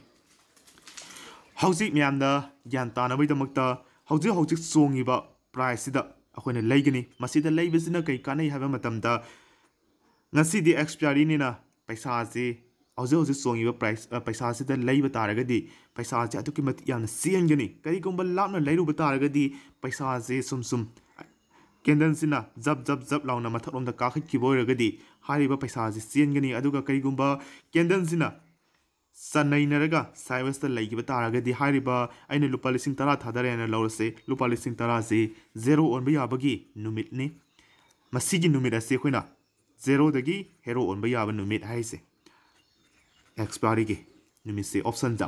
ꯍꯧꯖꯤꯛ ꯃꯌꯥꯝꯅ ꯒ꯭ꯌꯥꯟ ꯇꯥꯅꯕꯒꯤꯗꯃꯛꯇ ꯍꯧꯖꯤꯛ ꯍꯧꯖꯤꯛ ꯆꯣꯡꯉꯤꯕ ꯄ꯭ꯔꯥꯏꯁꯁꯤꯗ ꯑꯩꯈꯣꯏꯅ ꯂꯩꯒꯅꯤ ꯃꯁꯤꯗ ꯂꯩꯕꯁꯤꯅ ꯀꯩ ꯀꯥꯟꯅꯩ ꯍꯥꯏꯕ ꯃꯇꯝꯗ ꯉꯁꯤꯗꯤ ꯑꯦꯛꯁꯄꯤꯌꯥꯔꯤꯅꯤꯅ ꯄꯩꯁꯥꯁꯤ ꯍꯧꯖꯤꯛ ꯍꯧꯖꯤꯛ ꯆꯣꯡꯉꯤꯕ ꯄ꯭ꯔꯥꯏꯁ ꯄꯩꯁꯥꯁꯤꯗ ꯂꯩꯕ ꯇꯥꯔꯒꯗꯤ ꯄꯩꯁꯥꯁꯤ ꯑꯗꯨꯛꯀꯤ ꯃꯇꯤꯛ ꯌꯥꯝꯅ ꯆꯦꯟꯒꯅꯤ ꯀꯔꯤꯒꯨꯝꯕ ꯂꯥꯞꯅ ꯂꯩꯔꯨꯕ ꯇꯥꯔꯒꯗꯤ ꯄꯩꯁꯥꯁꯤ ꯁꯨꯝ ꯁꯨꯝ ꯀꯦꯟꯗꯜꯁꯤꯅ ꯖꯞ ꯖꯞ ꯖꯞ ꯂꯥꯎꯅ ꯃꯊꯛꯂꯣꯝꯗ ꯀꯥꯈꯠꯈꯤꯕ ꯑꯣꯏꯔꯒꯗꯤ ꯍꯥꯏꯔꯤꯕ ꯄꯩꯁꯥꯁꯤ ꯆꯦꯟꯒꯅꯤ ꯑꯗꯨꯒ ꯀꯔꯤꯒꯨꯝꯕ ꯀꯦꯟꯗꯜꯁꯤꯅ ꯆꯟꯅꯩꯅꯔꯒ ꯁꯥꯏꯋꯦꯁꯇ ꯂꯩꯈꯤꯕ ꯇꯥꯔꯒꯗꯤ ꯍꯥꯏꯔꯤꯕ ꯑꯩꯅ ꯂꯨꯄꯥ ꯂꯤꯁꯤꯡ ꯇꯔꯥ ꯊꯥꯗꯔꯦꯅ ꯂꯧꯔꯁꯦ ꯂꯨꯄꯥ ꯂꯤꯁꯤꯡ ꯇꯔꯥꯁꯤ ꯖꯦꯔꯣ ꯑꯣꯟꯕ ꯌꯥꯕꯒꯤ ꯅꯨꯃꯤꯠꯅꯤ ꯃꯁꯤꯒꯤ ꯅꯨꯃꯤꯠ ꯑꯁꯤ ꯑꯩꯈꯣꯏꯅ ꯖꯦꯔꯣꯗꯒꯤ ꯍꯦꯔꯣ ꯑꯣꯟꯕ ꯌꯥꯕ ꯅꯨꯃꯤꯠ ꯍꯥꯏꯁꯦ ꯑꯦꯛꯁꯄꯥꯏꯔꯤꯒꯤ ꯅꯨꯃꯤꯠꯁꯦ ꯑꯣꯞꯁꯟꯗ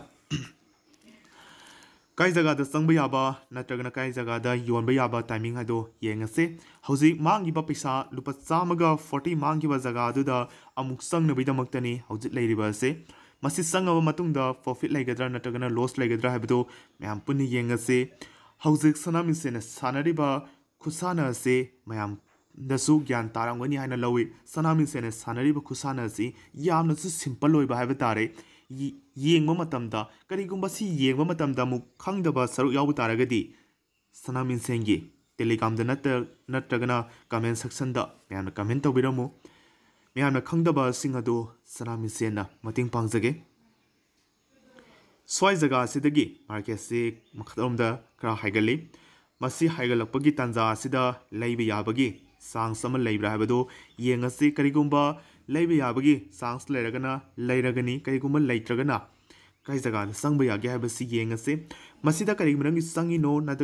ꯀꯥꯏ ꯖꯒꯥꯗ ꯆꯪꯕ ꯌꯥꯕ ꯅꯠꯇ꯭ꯔꯒꯅ ꯀꯥꯏ ꯖꯒꯥꯗ ꯌꯣꯟꯕ ꯌꯥꯕ ꯇꯥꯏꯃꯤꯡ ꯍꯥꯏꯗꯣ ꯌꯦꯡꯉꯁꯦ ꯍꯧꯖꯤꯛ ꯃꯥꯡꯈꯤꯕ ꯄꯩꯁꯥ ꯂꯨꯄꯥ ꯆꯥꯝꯃꯒ ꯐꯣꯔꯇꯤ ꯃꯥꯡꯈꯤꯕ ꯖꯒꯥꯗꯨꯗ ꯑꯃꯨꯛ ꯆꯪꯅꯕꯒꯤꯗꯃꯛꯇꯅꯤ ꯍꯧꯖꯤꯛ ꯂꯩꯔꯤꯕ ꯑꯁꯦ ꯃꯁꯤ ꯆꯪꯉꯕ ꯃꯇꯨꯡꯗ ꯄ꯭ꯔꯣꯐꯤꯠ ꯂꯩꯒꯗ꯭ꯔꯥ ꯅꯠꯇ꯭ꯔꯒꯅ ꯂꯣꯁ ꯂꯩꯒꯗ꯭ꯔꯥ ꯍꯥꯏꯕꯗꯨ ꯃꯌꯥꯝ ꯄꯨꯟꯅ ꯌꯦꯡꯉꯁꯤ ꯍꯧꯖꯤꯛ ꯁꯅꯥꯃꯤꯁꯦꯅ ꯁꯥꯟꯅꯔꯤꯕ ꯈꯨꯁꯥꯟꯅ ꯑꯁꯤ ꯃꯌꯥꯝꯗꯁꯨ ꯒ꯭ꯌꯥꯟ ꯇꯥꯔꯝꯒꯅꯤ ꯍꯥꯏꯅ ꯂꯧꯏ ꯁꯅꯥꯃꯤꯁꯦꯅ ꯁꯥꯟꯅꯔꯤꯕ ꯈꯨꯁꯥꯟꯅ ꯑꯁꯤ ꯌꯥꯝꯅꯁꯨ ꯁꯤꯝꯄꯜ ꯑꯣꯏꯕ ꯍꯥꯏꯕ ꯇꯥꯔꯦ ꯌꯦꯡꯕ ꯃꯇꯝꯗ ꯀꯔꯤꯒꯨꯝꯕ ꯁꯤ ꯌꯦꯡꯕ ꯃꯇꯝꯗ ꯑꯃꯨꯛ ꯈꯪꯗꯕ ꯁꯔꯨꯛ ꯌꯥꯎꯕ ꯇꯥꯔꯒꯗꯤ ꯁꯅꯥꯃꯤꯁꯦꯟꯒꯤ ꯇꯦꯂꯤꯒ꯭ꯔꯥꯝꯗ ꯅꯠꯇ꯭ꯔꯒꯅ ꯀꯃꯦꯟ ꯁꯦꯛꯁꯟꯗ ꯃꯌꯥꯝꯅ ꯀꯃꯦꯟ ꯇꯧꯕꯤꯔꯝꯃꯨ ꯃꯌꯥꯝꯅ ꯈꯪꯗꯕꯁꯤꯡ ꯑꯗꯨ ꯁꯅꯥꯃꯤꯁꯦꯟꯅ ꯃꯇꯦꯡ ꯄꯥꯡꯖꯒꯦ ꯁ꯭ꯋꯥꯏ ꯖꯒꯥ ꯑꯁꯤꯗꯒꯤ ꯃꯥꯔꯀꯦꯠꯁꯤ ꯃꯈꯥꯔꯣꯝꯗ ꯈꯔ ꯍꯥꯏꯒꯠꯂꯤ ꯃꯁꯤ ꯍꯥꯏꯒꯠꯂꯛꯄꯒꯤ ꯇꯥꯟꯖꯥ ꯑꯁꯤꯗ ꯂꯩꯕ ꯌꯥꯕꯒꯤ ꯆꯥꯟꯁ ꯑꯃ ꯂꯩꯕ꯭ꯔꯥ ꯍꯥꯏꯕꯗꯨ ꯌꯦꯡꯉꯁꯤ ꯀꯔꯤꯒꯨꯝꯕ ꯂꯩꯕ ꯌꯥꯕꯒꯤ ꯆꯥꯟꯁ ꯂꯩꯔꯒꯅ ꯂꯩꯔꯒꯅꯤ ꯀꯔꯤꯒꯨꯝꯕ ꯂꯩꯇ꯭ꯔꯒꯅ ꯀꯥꯏ ꯖꯒꯥꯗ ꯆꯪꯕ ꯌꯥꯒꯦ ꯍꯥꯏꯕꯁꯤ ꯌꯦꯡꯉꯁꯤ ꯃꯁꯤꯗ ꯀꯔꯤ ꯃꯔꯝꯒꯤ ꯆꯪꯉꯤꯅꯣ ꯅꯠꯇ꯭ꯔꯒ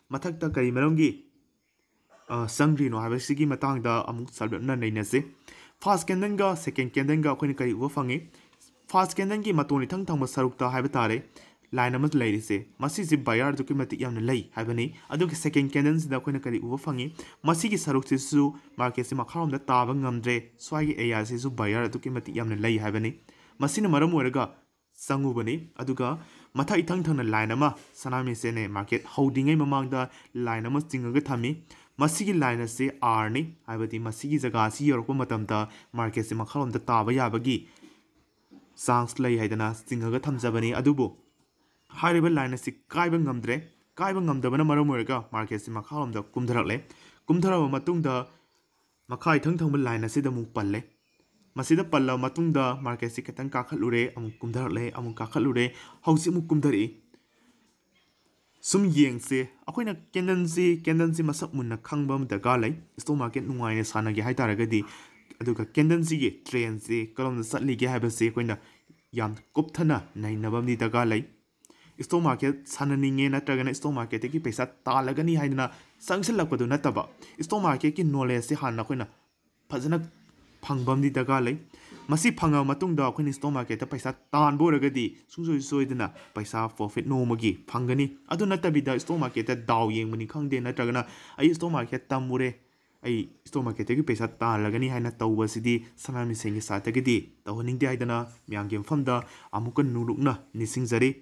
ꯃꯊꯛꯇ ꯀꯔꯤ ꯃꯔꯝꯒꯤ ꯆꯪꯗ꯭ꯔꯤꯅꯣ ꯍꯥꯏꯕꯁꯤꯒꯤ ꯃꯇꯥꯡꯗ ꯑꯃꯨꯛ ꯁꯝꯂꯞꯅ ꯅꯩꯅꯁꯤ ꯐꯥꯔꯁ ꯀꯦꯟꯗꯜꯒ ꯁꯦꯀꯦꯟ ꯀꯦꯟꯗꯜꯒ ꯑꯩꯈꯣꯏꯅ ꯀꯔꯤ ꯎꯕ ꯐꯪꯉꯤ ꯐꯥꯔꯁ ꯀꯦꯟꯗꯜꯒꯤ ꯃꯇꯣꯟ ꯏꯊꯪ ꯊꯪꯕ ꯁꯔꯨꯛꯇ ꯍꯥꯏꯕ ꯇꯥꯔꯦ ꯂꯥꯏꯟ ꯑꯃ ꯂꯩꯔꯤꯁꯦ ꯃꯁꯤꯁꯦ ꯕꯥꯌꯔ ꯑꯗꯨꯛꯀꯤ ꯃꯇꯤꯛ ꯌꯥꯝꯅ ꯂꯩ ꯍꯥꯏꯕꯅꯤ ꯑꯗꯨꯒ ꯁꯦꯀꯦꯟ ꯀꯦꯟꯗꯜꯁꯤꯗ ꯑꯩꯈꯣꯏꯅ ꯀꯔꯤ ꯎꯕ ꯐꯪꯉꯤ ꯃꯁꯤꯒꯤ ꯁꯔꯨꯛꯁꯤꯁꯨ ꯃꯥꯔꯀꯦꯠꯁꯤ ꯃꯈꯥꯔꯣꯝꯗ ꯇꯥꯕ ꯉꯝꯗ꯭ꯔꯦ ꯁ꯭ꯋꯥꯏꯒꯤ ꯑꯦꯔꯤꯌꯥꯁꯤꯁꯨ ꯕꯥꯌꯔ ꯑꯗꯨꯛꯀꯤ ꯃꯇꯤꯛ ꯌꯥꯝꯅ ꯂꯩ ꯍꯥꯏꯕꯅꯤ ꯃꯁꯤꯅ ꯃꯔꯝ ꯑꯣꯏꯔꯒ ꯆꯪꯉꯨꯕꯅꯤ ꯑꯗꯨꯒ ꯃꯊꯛ ꯏꯊꯪ ꯊꯪꯅ ꯂꯥꯏꯟ ꯑꯃ ꯁꯅꯥꯃꯤꯁꯦꯅꯦ ꯃꯥꯔꯀꯦꯠ ꯍꯧꯗ꯭ꯔꯤꯉꯩ ꯃꯃꯥꯡꯗ ꯂꯥꯏꯟ ꯑꯃ ꯆꯤꯡꯉꯒ ꯊꯝꯃꯤ ꯃꯁꯤꯒꯤ ꯂꯥꯏꯟ ꯑꯁꯤ ꯑꯥꯔꯅꯤ ꯍꯥꯏꯕꯗꯤ ꯃꯁꯤꯒꯤ ꯖꯒꯥ ꯑꯁꯤ ꯌꯧꯔꯛꯄ ꯃꯇꯝꯗ ꯃꯥꯔꯀꯦꯠꯁꯤ ꯃꯈꯥꯔꯣꯝꯗ ꯇꯥꯕ ꯌꯥꯕꯒꯤ ꯆꯥꯟꯁ ꯂꯩ ꯍꯥꯏꯗꯅ ꯆꯤꯡꯉꯒ ꯊꯝꯖꯕꯅꯤ ꯑꯗꯨꯕꯨ ꯍꯥꯏꯔꯤꯕ ꯂꯥꯏꯟ ꯑꯁꯤ ꯀꯥꯏꯕ ꯉꯝꯗ꯭ꯔꯦ ꯀꯥꯏꯕ ꯉꯝꯗꯕꯅ ꯃꯔꯝ ꯑꯣꯏꯔꯒ ꯃꯥꯔꯀꯦꯠꯁꯤ ꯃꯈꯥꯔꯣꯝꯗ ꯀꯨꯝꯊꯔꯛꯂꯦ ꯀꯨꯝꯊꯔꯕ ꯃꯇꯨꯡꯗ ꯃꯈꯥ ꯏꯊꯪ ꯊꯪꯕ ꯂꯥꯏꯟ ꯑꯁꯤꯗ ꯑꯃꯨꯛ ꯄꯜꯂꯦ ꯃꯁꯤꯗ ꯄꯜꯂꯕ ꯃꯇꯨꯡꯗ ꯃꯥꯔꯀꯦꯠꯁꯤ ꯈꯤꯇꯪ ꯀꯥꯈꯠꯂꯨꯔꯦ ꯑꯃꯨꯛ ꯀꯨꯝꯊꯔꯛꯂꯦ ꯑꯃꯨꯛ ꯀꯥꯈꯠꯂꯨꯔꯦ ꯍꯧꯖꯤꯛ ꯑꯃꯨꯛ ꯀꯨꯝꯊꯔꯛꯏ ꯁꯨꯝ ꯌꯦꯡꯁꯦ ꯑꯩꯈꯣꯏꯅ ꯀꯦꯟꯗꯜꯁꯤ ꯀꯦꯟꯗꯜꯁꯤ ꯃꯁꯛ ꯃꯨꯟꯅ ꯈꯪꯕ ꯑꯃ ꯗꯔꯀꯥꯔ ꯂꯩ ꯁ꯭ꯇꯣꯛ ꯃꯥꯔꯀꯦꯠ ꯅꯨꯡꯉꯥꯏꯅ ꯁꯥꯟꯅꯒꯦ ꯍꯥꯏ ꯇꯥꯔꯒꯗꯤ ꯑꯗꯨꯒ ꯀꯦꯟꯗꯜꯁꯤꯒꯤ ꯇ꯭ꯔꯦꯟꯁꯤ ꯀꯔꯣꯝꯗ ꯆꯠꯂꯤꯒꯦ ꯍꯥꯏꯕꯁꯤ ꯑꯩꯈꯣꯏꯅ ꯌꯥꯝ ꯀꯨꯞꯊꯅ ꯅꯩꯅꯕ ꯑꯃꯗꯤ ꯗꯔꯀꯥꯔ ꯂꯩ ꯁ꯭ꯇꯣꯛ ꯃꯥꯔꯀꯦꯠ ꯁꯥꯟꯅꯅꯤꯡꯉꯦ ꯅꯠꯇ꯭ꯔꯒꯅ ꯁ꯭ꯇꯣꯛ ꯃꯥꯔꯀꯦꯠꯇꯒꯤ ꯄꯩꯁꯥ ꯇꯥꯜꯂꯒꯅꯤ ꯍꯥꯏꯗꯅ ꯆꯪꯁꯤꯜꯂꯛꯄꯗꯨ ꯅꯠꯇꯕ ꯁ꯭ꯇꯣꯛ ꯃꯥꯔꯀꯦꯠꯀꯤ ꯅꯣꯂꯦꯖꯁꯤ ꯍꯥꯟꯅ ꯑꯩꯈꯣꯏꯅ ꯐꯖꯅ ꯐꯪꯕ ꯑꯃꯗꯤ ꯗꯔꯀꯥꯔ ꯂꯩ ꯃꯁꯤ ꯐꯪꯉꯕ ꯃꯇꯨꯡꯗ ꯑꯩꯈꯣꯏꯅ ꯁ꯭ꯇꯣꯛ ꯃꯥꯔꯀꯦꯠꯇ ꯄꯩꯁꯥ ꯇꯥꯟꯕ ꯑꯣꯏꯔꯒꯗꯤ ꯁꯨꯡꯁꯣꯏ ꯁꯣꯏꯗꯅ ꯄꯩꯁꯥ ꯄ꯭ꯔꯣꯐꯤꯠ ꯅꯣꯡꯃꯒꯤ ꯐꯪꯒꯅꯤ ꯑꯗꯨ ꯅꯠꯇꯕꯤꯗ ꯁ꯭ꯇꯣꯛ ꯃꯥꯔꯀꯦꯠꯇ ꯗꯥꯎ ꯌꯦꯡꯕꯅꯤ ꯈꯪꯗꯦ ꯅꯠꯇ꯭ꯔꯒꯅ ꯑꯩ ꯁ꯭ꯇꯣꯛ ꯃꯥꯔꯀꯦꯠ ꯇꯝꯃꯨꯔꯦ ꯑꯩ ꯁ꯭ꯇꯣꯛ ꯃꯥꯔꯀꯦꯠꯇꯒꯤ ꯄꯩꯁꯥ ꯇꯥꯜꯂꯒꯅꯤ ꯍꯥꯏꯅ ꯇꯧꯕꯁꯤꯗꯤ ꯁꯅꯥꯃꯤꯁꯦꯟꯒꯤ ꯁꯥꯏꯠꯇꯒꯤꯗꯤ ꯇꯧꯍꯟꯅꯤꯡꯗꯦ ꯍꯥꯏꯗꯅ ꯃꯌꯥꯝꯒꯤ ꯃꯐꯝꯗ ꯑꯃꯨꯛꯀ ꯅꯧꯂꯨꯛꯅ ꯅꯤꯡꯁꯤꯡꯖꯔꯤ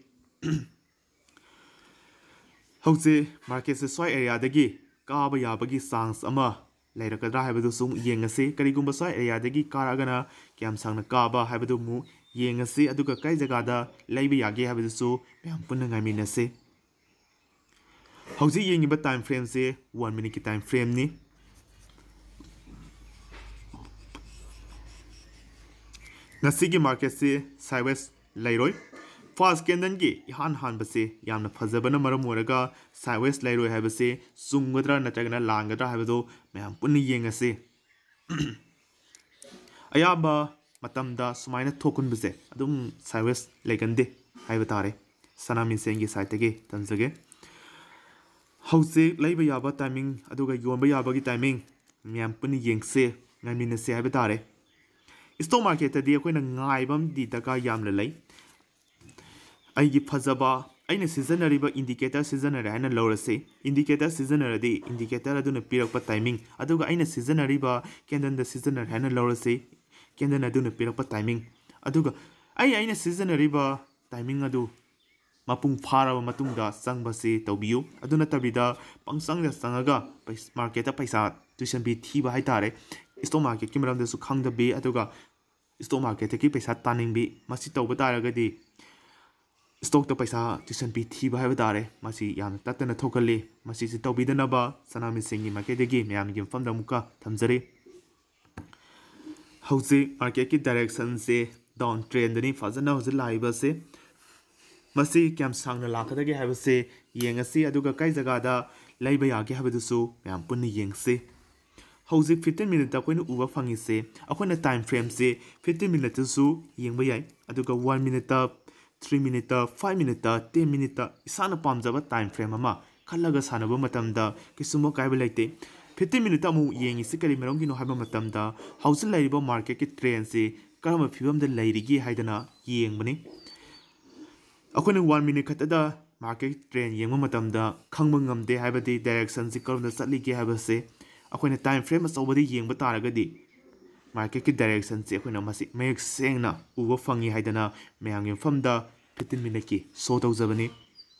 ꯍꯧꯖꯤꯛ ꯃꯥꯔꯀꯦꯠꯁꯦ ꯁ꯭ꯋꯥꯏ ꯑꯦꯔꯤꯌꯥꯗꯒꯤ ꯀꯥꯕ ꯌꯥꯕꯒꯤ ꯆꯥꯟꯁ ꯑꯃ ꯂꯩꯔꯛꯀꯗ꯭ꯔꯥ ꯍꯥꯏꯕꯗꯨꯁꯨ ꯑꯃꯨꯛ ꯌꯦꯡꯉꯁꯤ ꯀꯔꯤꯒꯨꯝꯕ ꯁ꯭ꯋꯥꯏ ꯑꯦꯔꯤꯌꯥꯗꯒꯤ ꯀꯥꯔꯒꯅ ꯀꯌꯥꯝ ꯁꯥꯡꯅ ꯀꯥꯕ ꯍꯥꯏꯕꯗꯨ ꯑꯃꯨꯛ ꯌꯦꯡꯉꯁꯤ ꯑꯗꯨꯒ ꯀꯔꯤ ꯖꯒꯥꯗ ꯂꯩꯕ ꯌꯥꯒꯦ ꯍꯥꯏꯕꯗꯨꯁꯨ ꯃꯌꯥꯝ ꯄꯨꯟꯅ ꯉꯥꯏꯃꯤꯟꯅꯁꯤ ꯍꯧꯖꯤꯛ ꯌꯦꯡꯉꯤꯕ ꯇꯥꯏꯝ ꯐ꯭ꯔꯦꯝꯁꯦ ꯋꯥꯟ ꯃꯤꯅꯤꯠꯀꯤ ꯇꯥꯏꯝ ꯐ꯭ꯔꯦꯝꯅꯤ ꯉꯁꯤꯒꯤ ꯃꯥꯔꯀꯦꯠꯁꯤ ꯁꯥꯏꯋꯦꯁ ꯂꯩꯔꯣꯏ ꯐꯥꯔꯁ ꯀꯦꯟꯗꯜꯒꯤ इहान हानबसे यामना फजबना मरम ओरगा साइवेस लेरोय हाबसे चुंगद्रा नत्रगना लांगद्रा हाबदो मयाम पुन्नि येंगसे अयाबा मतमदा सुमाइना थोकुनबसे अदुम साइवेस लेगंदे हाइबा तारे सनामिसेंगी साइटगे तंजगे हौसे लेबा याबा टाइमिंग अदुगा योनबा याबागी टाइमिंग मयाम पुन्नि येंगसे ngamiनसे हाइबा तारे स्टॉक मार्केट दी अखोइना ngaibam di daga yamla lei ꯑꯩꯒꯤ ꯐꯖꯕ ꯑꯩꯅ ꯁꯤꯖꯤꯟꯅꯔꯤꯕ ꯏꯟꯗꯤꯀꯦꯇꯔ ꯁꯤꯖꯤꯟꯅꯔꯦ ꯍꯥꯏꯅ ꯂꯧꯔꯁꯤ ꯏꯟꯗꯤꯀꯦꯇꯔ ꯁꯤꯖꯤꯟꯅꯔꯗꯤ ꯏꯟꯗꯤꯀꯦꯇꯔ ꯑꯗꯨꯅ ꯄꯤꯔꯛꯄ ꯇꯥꯏꯃꯤꯡ ꯑꯗꯨꯒ ꯑꯩꯅ ꯁꯤꯖꯤꯟꯅꯔꯤꯕ ꯀꯦꯟꯗꯜꯗ ꯁꯤꯖꯤꯟꯅꯔꯦ ꯍꯥꯏꯅ ꯂꯧꯔꯁꯤ ꯀꯦꯟꯗꯜ ꯑꯗꯨꯅ ꯄꯤꯔꯛꯄ ꯇꯥꯏꯃꯤꯡ ꯑꯗꯨꯒ ꯑꯩ ꯑꯩꯅ ꯁꯤꯖꯤꯟꯅꯔꯤꯕ ꯇꯥꯏꯃꯤꯡ ꯑꯗꯨ ꯃꯄꯨꯡ ꯐꯥꯔꯕ ꯃꯇꯨꯡꯗ ꯆꯪꯕꯁꯤ ꯇꯧꯕꯤꯌꯨ ꯑꯗꯨ ꯅꯠꯇꯕꯤꯗ ꯄꯪꯆꯪꯗ ꯆꯪꯉꯒ ꯃꯥꯔꯀꯦꯠꯇ ꯄꯩꯁꯥ ꯇ꯭ꯌꯨꯁꯟ ꯐꯤ ꯊꯤꯕ ꯍꯥꯏꯇꯥꯔꯦ ꯁ꯭ꯇꯣꯛ ꯃꯥꯔꯀꯦꯠꯀꯤ ꯃꯔꯝꯗꯁꯨ ꯈꯪꯗꯕꯤ ꯑꯗꯨꯒ ꯁ꯭ꯇꯣꯛ ꯃꯥꯔꯀꯦꯠꯇꯒꯤ ꯄꯩꯁꯥ ꯇꯥꯅꯤꯡꯕꯤ ꯃꯁꯤ ꯇꯧꯕ ꯇꯥꯔꯒꯗꯤ स्टॉक पैसा ट्यूशन फी थीब है तारे तत्न थोकली तौबीदनब सनामिसिंगी मार्केटगी मैमगी मफम मुका थमजरी हौजी मार्केट की डायरेक्शन से डाउन ट्रेंडनी फजन हौजी लाइबसे मसी क्याम सांगना लाखदगे हैबसे येंगसी अदुगा कई जगहदा लैबा यागे हैबदुसु मैम पुन्नि येंगसी हौजी फिफ्टीन मिनट अखोइना उबा फंगिसे अखोइना टाइम फ्रेम से फिफ्टीन मिनट सु येंबा याय अदुगा one minute three minute five minute ten minute इसाना पामजब टाइम फ्रेम अमा खल्लगा सानबा मतमदा किसुमो कायबा लेते फिफ्टीन मिनट अमु येंगिसे करी मरंगिनो हाइबा मतमदा हौजिक लैरिबा मार्केट की ट्रेंड से करम फिबमदा लैरिगे हाइदना येंबनी अखोइना वन मिनट खतदा मार्केट ट्रेंड येंबा मतमदा खंगबा ngamde हाइबदी डायरेक्शन से करमदा चटलिगे हाइबसे अखोइना टाइम फ्रेम अचौबदी येंबा तारगदी मार्केट की डायरेक्शन से अखोइना मसी मेक सेंगना उबा फंगी हाइदना मयांगी मफमदा फिफ्टीन मिनट की शो तौजबनी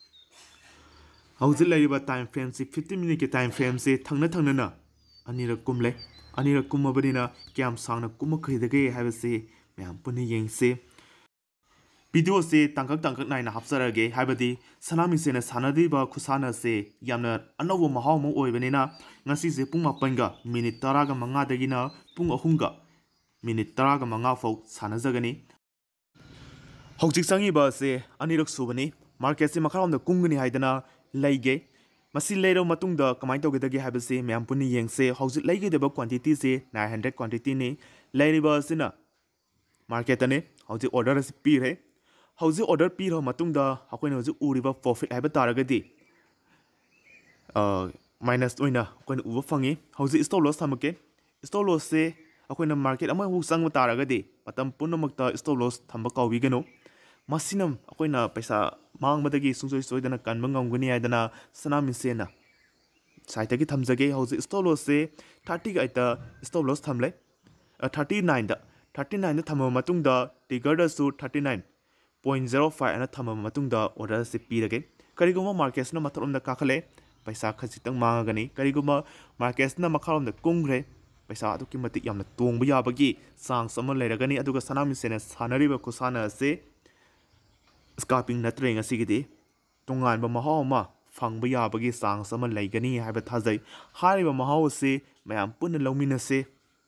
हौजिक लैरिबा टाइम फ्रेम से फिफ्टीन मिनट की टाइम फ्रेम से थंगना थंगना अनिरक कुमले अनिरक कुमबदिना क्याम सांगना कुमखैदगे हाइबसे मयाम पुन्नि येंगसे वीडियो से तंकक तंकक नाइना हापसरगे हाइबदी सनामिसेना सानदीबा खुसाना से यामना अनौबो महाव मो ओइबनिना ngasi se pung mapanga minute taraga manga dagina pung ahunga minute taraga manga fau sanajagani hojik sangi ba se anirak subani market se makharom da kungani haidana leige masi leiro matungda kamai togedagi habase myam puni yengse hojik leige deba quantity se nine hundred quantity ni leiriba sina market ane hojik order se pire hojik order piro matungda hakoina hojik uriba profit haiba taragadi minus अखोन उब फंगी हौजी स्टॉप लॉस थमके स्टॉप लॉस से अखोन मार्केट अमा हु संग तारगदि मतम पुनमक्ता स्टॉप लॉस थंब काउबिगनो मसिनम अखोन पैसा मांगबदगी सुंसोय सोयदना कनब ngamgani हायदना सना मिसेना साइटगी थमजगे हौजी स्टॉप लॉस से थर्टी का इता स्टॉप लॉस थमले थर्टी नाइन दा थर्टी नाइन दा थम मतुंगदा टिगर दसु thirty nine point zero five अना थम मतुंगदा ऑर्डर से पीरगे करिगुमा मार्केट्सना मथरोमदा काखले पैसा खसितंग मांगगनी करिगुमा मार्केट्सना मखारोमदा कुंग्रे पैसा अदुकी मतिक यामना तोंगबा याबगी चांस अमा लेरगनी अदुगा सनामिसेना सानरिबा खुसाना से स्कापिंग नत्रे ngasiगidi तोंगानबा महाव अमा फंगबा याबगी चांस अमा लेगनी हाइबा थाजै हारिबा महाव से मयाम पुन लौमिनसे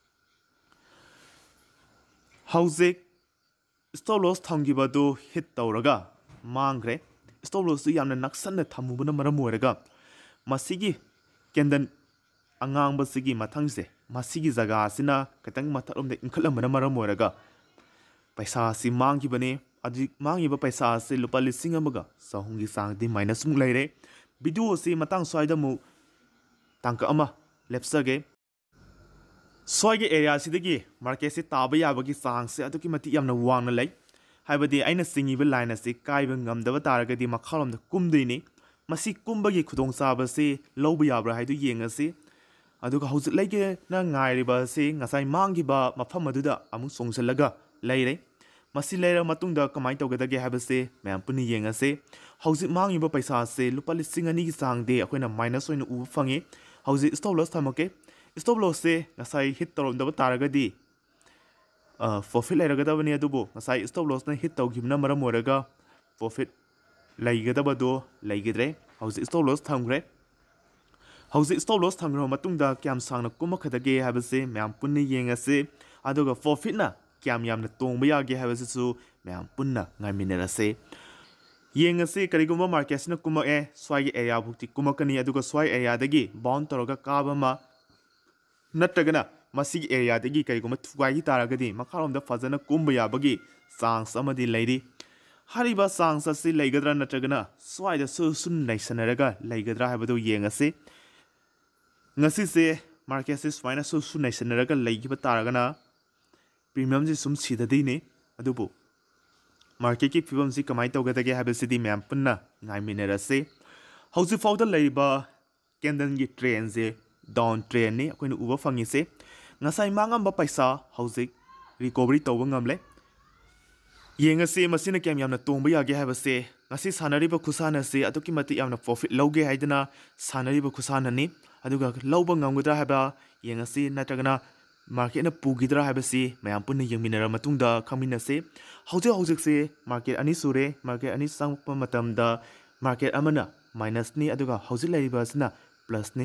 हौजिक स्टॉप लॉस थमगिबदो हिट तौरगा मांग्रे स्टॉप लॉस तु यामना नक्सन्न थमुबना मरम ओरगा मसिगी कैंडन अंगांबसिगी मथंगसे मसिगी जगह सिना खतंग मथरोमदे इंखलमना मरम ओरगा पैसा सि मांगिबने अदि मांगिबा पैसा से लुपा लिसिंग अमगा सहुंगी सांगदि माइनस मुक लेरे वीडियो से मतंग स्वाइदा मु तांक अमा लेप्सगे स्वाइगे एरिया सिदगी मार्केट से ताबा याबगी सांग से अदुकी मति यामना वांगना लै हाइबदि आइना सिंगिबा लाइन असे काइबा ngamdaba तारगदि मखालोमदा कुमदुइनि मसी कुंबगी खुदोंग चाबसे लौबा याब्रा हाइदु येंगसे अदुगा हौजिक लैगे ना ngairiba से ngasai मांगिबा मफम अदुदा अमु सोंगसलगा लैरे मसी लैरा मतुंगदा कमाइ तौगदगे हाइबसे मयाम पुनि येंगसे हौजिक मांगिबा पैसा से लुपा लिसिंग अनि gi चांगदे अखोइना माइनस ओइन उ फंगे हौजिक स्टॉप लॉस थमके स्टॉप लॉस से ngasai hit तौरमदबा तारगदि प्रॉफिट लेरगदबनि अदुबो ngasai स्टॉप लॉस ना हिट तौगिबना मरम ओरगा प्रॉफिट लैगदबदो लैगिद्रे हौजिक स्टॉप लॉस थमग्रे हौजिक स्टॉप लॉस थमग्रो मतुंगदा क्याम सांगना कुमखदगे हाबसे मयाम पुन्ने येंगसे अदुगा प्रॉफिट ना क्याम यामना तोंगबा यागे हाबसेसु मयाम पुन्ना ngaiminerase येंगसे करिगुमा मार्केट्सना कुमए स्वाइगे एरिया भुक्ति कुमकनी अदुगा स्वाइ एरिया दगी बाउंड तौरगा काबमा नट्रगना मसिगी एरिया दगी करिगुमा थुगाई तारगदि मखारोमदा फजना कुंबा याबगी चांस अमदि लैरि हारिबा चांस असि लैगद्रा नट्रगना स्वाइदा सु सुन नैसनरगा लैगद्रा हाबदो येंगसे ngasi se market se swaina su su naisanaraga laigiba taragana premium ji sum sidadi ne adubu market ki fibam si kamai tawgadage habesidi ma'am punna ngai minerase hausi fawda laiba candle gi trend je down trend ne akoina uba fangi se ngasai mangam ba paisa hausi recovery tawba ngamle yengase masina kyam yamna tongba yage habase ngasi sanariba khusana se atuki mati yamna profit loge haidana sanariba khusana ni aduga lawba ngamgudra haba yengasi natragana market na pugidra habasi mayam punna yengminara matungda khaminase hauji haujik se market ani sure market ani sangpa matamda market amana minus ni aduga hauji laiba sina plus ni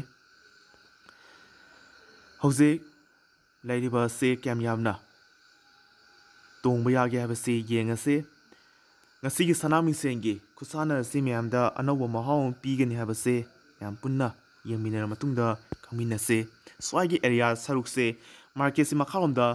hauji laiba se kyam yamna tongba yage habasi yengase ngasigi sanami sengi khusana si mayamda anawa mahaw pigani habase yam punna yengminara matungda khaminase swaigi area saruk se market si makhalomda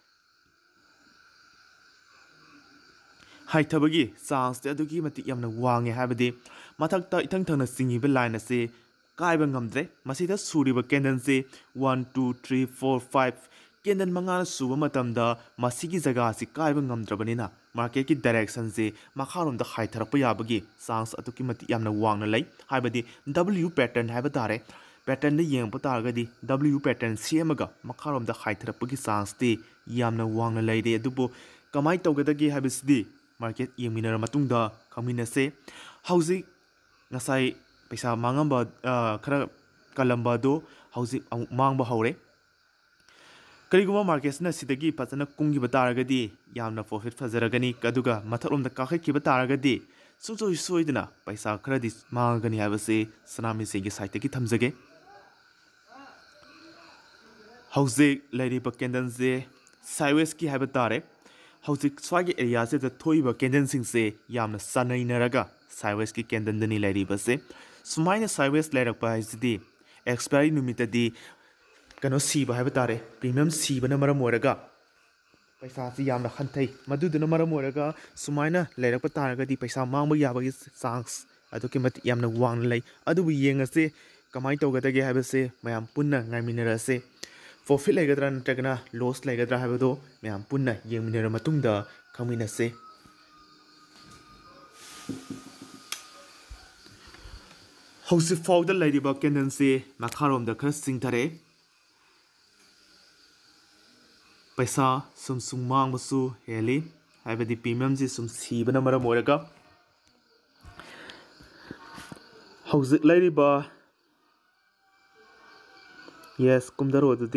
haithabagi chance te adugi mati yamna wange habadi mathakta ithang thangna singi be line ase kaiba ngamdre masida suriba candle se one two three four five candle mangana suba matamda masigi jaga si kaiba ngamdrabanina market ki direction se makhalomda haitharapa yabagi chance aduki mati yamna wangna lai habadi w pattern haba tare pattern de yeng patargadi w pattern semaga makhalomda haitharapagi chance te yamna wangna lai de adubo kamai tawgadagi habisidi market yengminara matungda khaminase hauji ngasai paisa mangamba khara kalamba do hauji mangba haure kariguma markets na sidagi patana kungi bataragadi yamna profit fazaragani kaduga mathalomda kakhaki bataragadi sujoi soidna paisa kharadi mangani habase sanami se gi site ki thamjage hauji lairiba candle se sideways ki habatare hauji swagi area se the thoiba candle sing se yamna sanainaraga sideways ki candle dani lairiba se sumaina sideways lairakpa haisidi expiry numitadi kano siba habatare premium siba na maram oraga paisa si yamna khanthai maduduna maram oraga sumaina lairakpa taragadi paisa mangba yabagi chance aduki mati yamna wang lai adubu yengase ꯀꯃꯥꯏꯅ ꯇꯧꯒꯗꯒꯦ ꯍꯥꯏꯕꯁꯦ ꯃꯌꯥꯝ ꯄꯨꯟꯅ ꯉꯥꯏꯃꯤꯟꯅꯔꯁꯦ ꯄ꯭ꯔꯣꯐꯤꯠ ꯂꯩꯒꯗ꯭ꯔꯥ ꯅꯠꯇ꯭ꯔꯒꯅ ꯂꯣꯁ ꯂꯩꯒꯗ꯭ꯔꯥ ꯍꯥꯏꯕꯗꯣ ꯃꯌꯥꯝ ꯄꯨꯟꯅ ꯌꯦꯡꯃꯤꯟꯅꯔ ꯃꯇꯨꯡꯗ ꯈꯪꯃꯤꯟꯅꯁꯦ ꯍꯧꯖꯤꯛ ꯐꯥꯎꯗ ꯂꯩꯔꯤꯕ ꯀꯦꯟꯗꯜꯁꯦ ꯃꯈꯥꯔꯣꯝꯗ ꯈꯔ ꯆꯤꯡꯊꯔꯛꯑꯦ ꯄꯩꯁꯥ ꯁꯨꯝ ꯁꯨꯝ ꯃꯥꯡꯕꯁꯨ ꯍꯦꯜꯂꯤ ꯍꯥꯏꯕꯗꯤ ꯄ꯭रीमियमꯁꯤ ꯁꯨꯝ ꯁꯤꯕꯅ ꯃꯔꯝ ꯑꯣꯏꯔꯒ ꯍꯧꯖꯤꯛ ꯂꯩꯔꯤꯕ ꯌꯦꯁ ꯀꯨꯝꯗꯔꯣ ꯑꯗꯨꯗꯤ